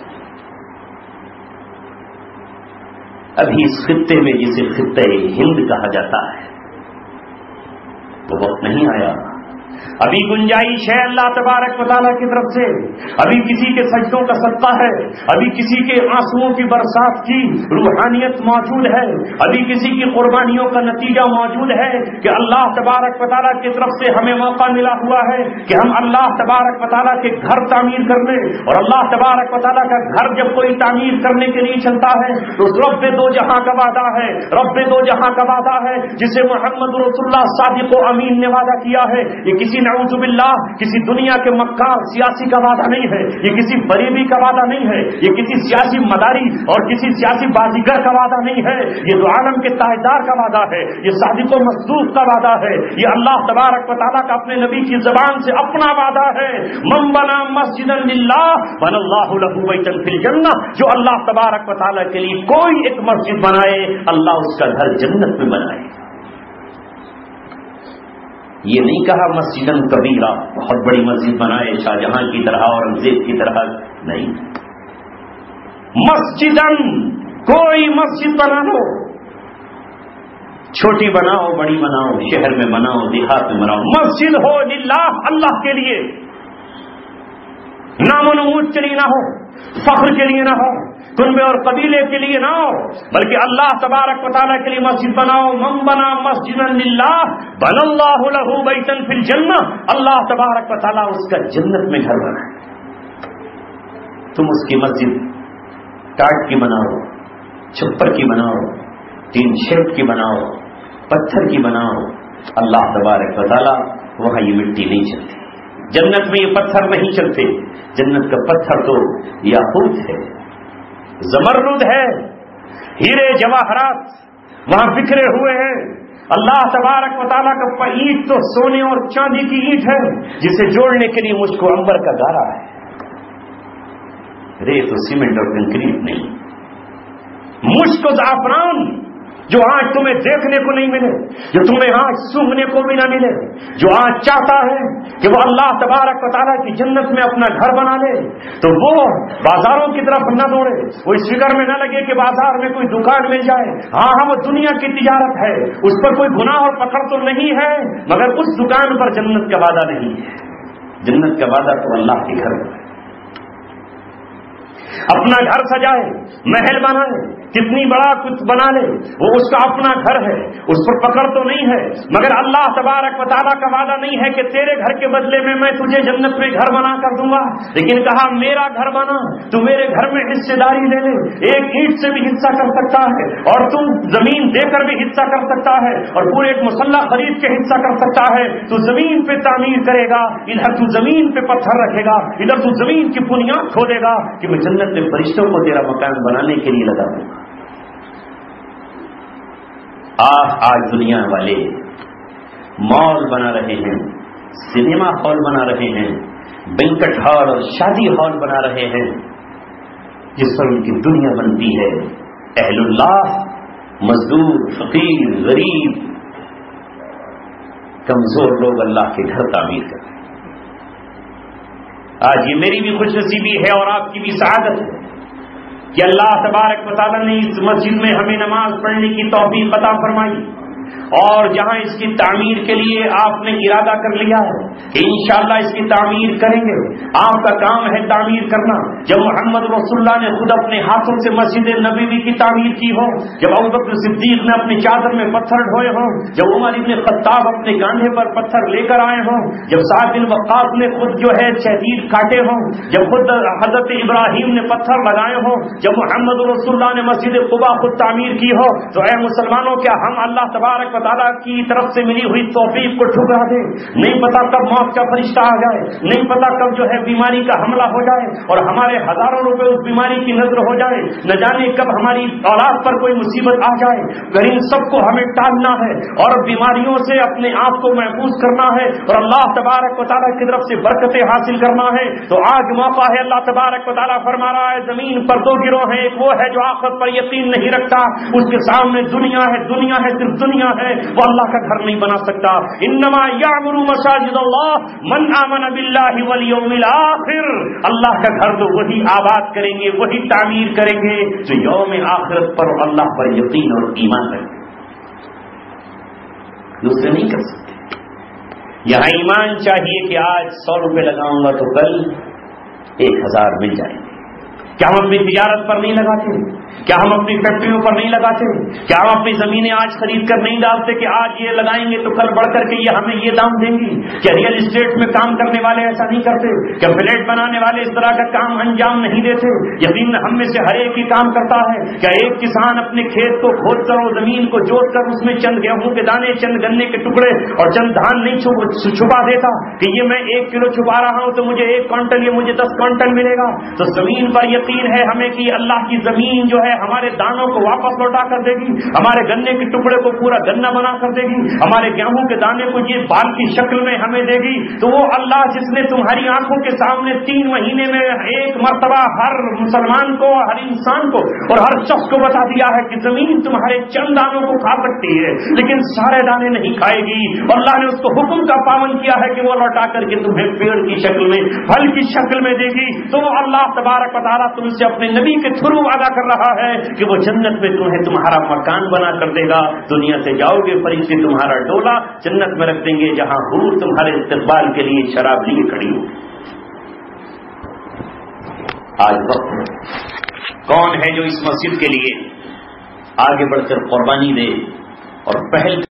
ابھی اس خطے میں جسے خطے ہند کہا جاتا ہے وہ وقت نہیں آیا، ابھی گنجائش ہے اللہ تبارک و تعالیٰ کی طرف سے، ابھی کسی کے سجدوں کا صدقہ ہے، ابھی کسی کے آنسوؤں کی برسات کی روحانیت موجود ہے، ابھی کسی کی قربانیوں کا نتیجہ موجود ہے کہ اللہ تبارک و تعالیٰ کی طرف سے ہمیں موقع ملا ہوا ہے کہ ہم اللہ تبارک و تعالیٰ کے گھر تعمیر کر لیں، اور اللہ تبارک و تعالیٰ کا گھر جب کوئی تعمیر کرنے کے لیے چلتا ہے تو رب دو جہاں کا وعدہ ہے، رب دو جہاں کا وعدہ ہے جسے محمد رسول اللہ صادق و امین نے وعدہ کیا ہے۔ یہ کسی نعوذ باللہ کسی دنیا کے مکار سیاسی کا وعدہ نہیں ہے، یہ کسی فریبی کا وعدہ نہیں ہے، یہ کسی سیاسی مداری اور کسی سیاسی بازیگر کا وعدہ نہیں ہے، یہ دو عالم کے تاجدار کا وعدہ ہے، یہ صادق و مصدوق کا وعدہ ہے، یہ اللہ تبارک و تعالیٰ کا اپنے نبی کی زبان سے اپنا وعدہ ہے۔ من بنا مسجدا للہ بنى اللہ له بیتا فی الجنہ، جو اللہ تبارک و تعالیٰ کے لیے کوئی ایک مسجد بنائے اللہ اس کا گھر جنت میں بنائے۔ یہ نہیں کہا مسجدن کبیرہ، بہت بڑی مسجد بنائے شاہ جہاں کی طرح اورنگزیب کی طرح، نہیں، مسجدن کوئی مسجد بنا لو، چھوٹی بناؤ بڑی بناؤ، شہر میں بناؤ دیہات میں بناؤ، مسجد ہو للہ اللہ کے لیے، نام و نمود کے لیے نہ ہو، فخر کے لیے نہ ہو، کنبے اور قبیلے کے لیے نہ ہو، بلکہ اللہ تبارک و تعالیٰ کے لیے مسجد بناؤ۔ من بنا مسجدا للہ بنى اللہ له بیتا فی الجنہ، اللہ تبارک و تعالیٰ اس کا جنت میں گھر بنائے۔ تم اس کی مسجد ٹاٹ کی بناؤ، چھپر کی بناؤ، تین شیڈ کی بناؤ، پتھر کی بناؤ، اللہ تبارک و تعالیٰ وہاں یہ مٹی نہیں چلتی، جنت میں یہ پتھر نہیں چلتے، جنت کا پتھر تو یاقوت ہے، زمرد ہے، ہیرے جواہرات وہاں بکھرے ہوئے ہیں، اللہ تبارک و تعالیٰ کا اینٹ تو سونے اور چاندی کی اینٹ ہے جسے جوڑنے کے لیے مجھ کو عنبر کا گارا ہے، ریت و سیمنٹ اور کنکریٹ نہیں، مجھ کو زعفران جو آج تمہیں دیکھنے کو نہیں ملے، جو تمہیں آج سونگھنے کو بھی نہ ملے، جو آج چاہتا ہے کہ وہ اللہ تبارک و تعالیٰ کی جنت میں اپنا گھر بنا لے، تو وہ بازاروں کی طرف نہ دوڑے، وہ اس فکر میں نہ لگے کہ بازار میں کوئی دکان مل جائے، ہاں ہاں وہ دنیا کی تجارت ہے، اس پر کوئی گناہ اور پکڑ تو نہیں ہے، مگر اس دکان پر جنت کا وعدہ نہیں ہے، جنت کا وعدہ تو اللہ کے گھر ہے۔ اپنا گھر سجائے، محل بنائے، کتنی بڑا کچھ بنا لے، وہ اس کا اپنا گھر ہے، اس پر پکڑ تو نہیں ہے، مگر اللہ تبارک و تعالیٰ کا وعدہ نہیں ہے کہ تیرے گھر کے بدلے میں میں تجھے جنت میں گھر بنا کر دوں گا، لیکن کہا میرا گھر بنا، تو میرے گھر میں حصے داری لے لے، ایک اینٹ سے بھی حصہ کر سکتا ہے، اور تم زمین دے کر بھی حصہ کر سکتا ہے، اور پورے ایک مسلح خرید کے حصہ کر سکتا ہے، تو زمین پہ تعمیر کرے گا، ادھر تو زمین پہ پتھر رکھے گا، ادھر تو زمین کی بنیاد کھودے گا کہ میں جنت میں فرشتوں کو تیرا مکان بنانے کے لیے لگا دوں گا۔ آج آج دنیا والے مال بنا رہے ہیں، سنیما ہال بنا رہے ہیں، بینکٹ ہال اور شادی ہال بنا رہے ہیں، جس پر ان کی دنیا بنتی ہے۔ اہل اللہ، مزدور، فقیر، غریب، کمزور لوگ اللہ کے گھر تعمیر کرتے ہیں۔ آج یہ میری بھی خوش نصیبی ہے اور آپ کی بھی سعادت ہے کہ اللہ تبارک و تعالیٰ نے اس مسجد میں ہمیں نماز پڑھنے کی توفیق عطا فرمائی، اور جہاں اس کی تعمیر کے لیے آپ نے ارادہ کر لیا ہے کہ انشاءاللہ اس کی تعمیر کریں گے، آپ کا کام ہے تعمیر کرنا۔ جب محمد رسول اللہ نے خود اپنے ہاتھوں سے مسجد نبوی کی تعمیر کی ہو، جب ابوبکر صدیق نے اپنی چادر میں پتھر ڈھوئے ہوں، جب عمر ابن خطاب اپنے کاندھے پر پتھر لے کر آئے ہوں، جب سعد بن وقاص نے خود جو ہے شہید کاٹے ہوں، جب خود حضرت ابراہیم نے پتھر لگائے ہوں، جب محمد رسول اللہ نے مسجد قباء خود تعمیر کی ہو، تو اے مسلمانوں کیا ہم اللہ تبارک و تعالیٰ کی طرف سے ملی ہوئی توفیق کو ٹھکرا دیں؟ نہیں پتا کب موت کا فرشتہ آ جائے، نہیں پتا کب جو ہے بیماری کا حملہ ہو جائے اور ہمارے ہزاروں روپے اس بیماری کی نظر ہو جائے، نہ جانے کب ہماری اولاد پر کوئی مصیبت آ جائے۔ اگر ان سب کو ہمیں ٹالنا ہے اور بیماریوں سے اپنے آپ کو محفوظ کرنا ہے اور اللہ تبارک و تعالیٰ کی طرف سے برکتیں حاصل کرنا ہے، تو آج موقع ہے۔ اللہ تبارک و تعالیٰ فرما رہا ہے زمین پر دو گروہ ہیں، ایک وہ ہے جو آخرت پر یقین نہیں رکھتا، اس کے سامنے دنیا ہے، دنیا ہے، صرف دنیا ہے، وہ اللہ کا گھر نہیں بنا سکتا۔ انما یعمر مساجد اللہ من آمن باللہ والیوم الآخر، اللہ کا گھر تو وہی آباد کریں گے، وہی تعمیر کریں گے جو یوم آخرت پر اللہ پر یقین اور ایمان رکھیں، دوسرے نہیں کر سکتے۔ یہاں ایمان چاہیے کہ آج سو روپے لگاؤں گا تو کل ایک ہزار مل جائیں گے۔ کیا ہم اپنی تجارت پر نہیں لگاتے؟ کیا ہم اپنی فیکٹریوں پر نہیں لگاتے؟ کیا ہم اپنی زمینیں آج خرید کر نہیں ڈالتے کہ آج یہ لگائیں گے تو کل بڑھ کر کے یہ ہمیں یہ دام دیں گی؟ کیا ریئل اسٹیٹ میں کام کرنے والے ایسا نہیں کرتے؟ کیا فلیٹ بنانے والے اس طرح کا کام انجام نہیں دیتے؟ یقیناً ہم میں سے ہر ایک ہی کام کرتا ہے۔ کیا ایک کسان اپنے کھیت کو کھود کر اور زمین کو جوت کر اس میں چند گیہوں کے دانے، چند گنے کے ٹکڑے اور چند دھان نہیں چھپا دیتا کہ یہ میں ایک کلو چھپا رہا ہوں تو مجھے ایک کوئنٹل، یہ مجھے دس کوئنٹل ملے گا؟ تو زمین پر یقین ہے ہمیں کہ اللہ کی زمین جو ہے ہمارے دانوں کو واپس لوٹا کر دے گی، ہمارے گنے کے ٹکڑے کو پورا گنا بنا کر دے گی، ہمارے گیہوں کے دانے کو یہ بال کی شکل میں ہمیں دے گی۔ تو وہ اللہ جس نے تمہاری آنکھوں کے سامنے تین مہینے میں ایک مرتبہ ہر مسلمان کو، ہر انسان کو اور ہر شخص کو بتا دیا ہے کہ زمین تمہارے چند دانوں کو کھا سکتی ہے لیکن سارے دانے نہیں کھائے گی، اور اللہ نے اس کو حکم کا پابند کیا ہے کہ وہ لوٹا کر کے تمہیں پیڑ کی شکل میں، پھل کی شکل میں دے گی۔ تو اللہ تبارک و تعالیٰ تم سے اپنے نبی کے تھرو وعدہ کر رہا ہے کہ وہ جنت میں تمہیں تمہارا مکان بنا کر دے گا۔ دنیا سے جاؤ گے، فرشتے تمہارا ڈولا جنت میں رکھ دیں گے جہاں حور تمہارے استقبال کے لیے شراب لیے کھڑی ہو۔ آج وقت کون ہے جو اس مسجد کے لیے آگے بڑھ کر قربانی دے اور پہل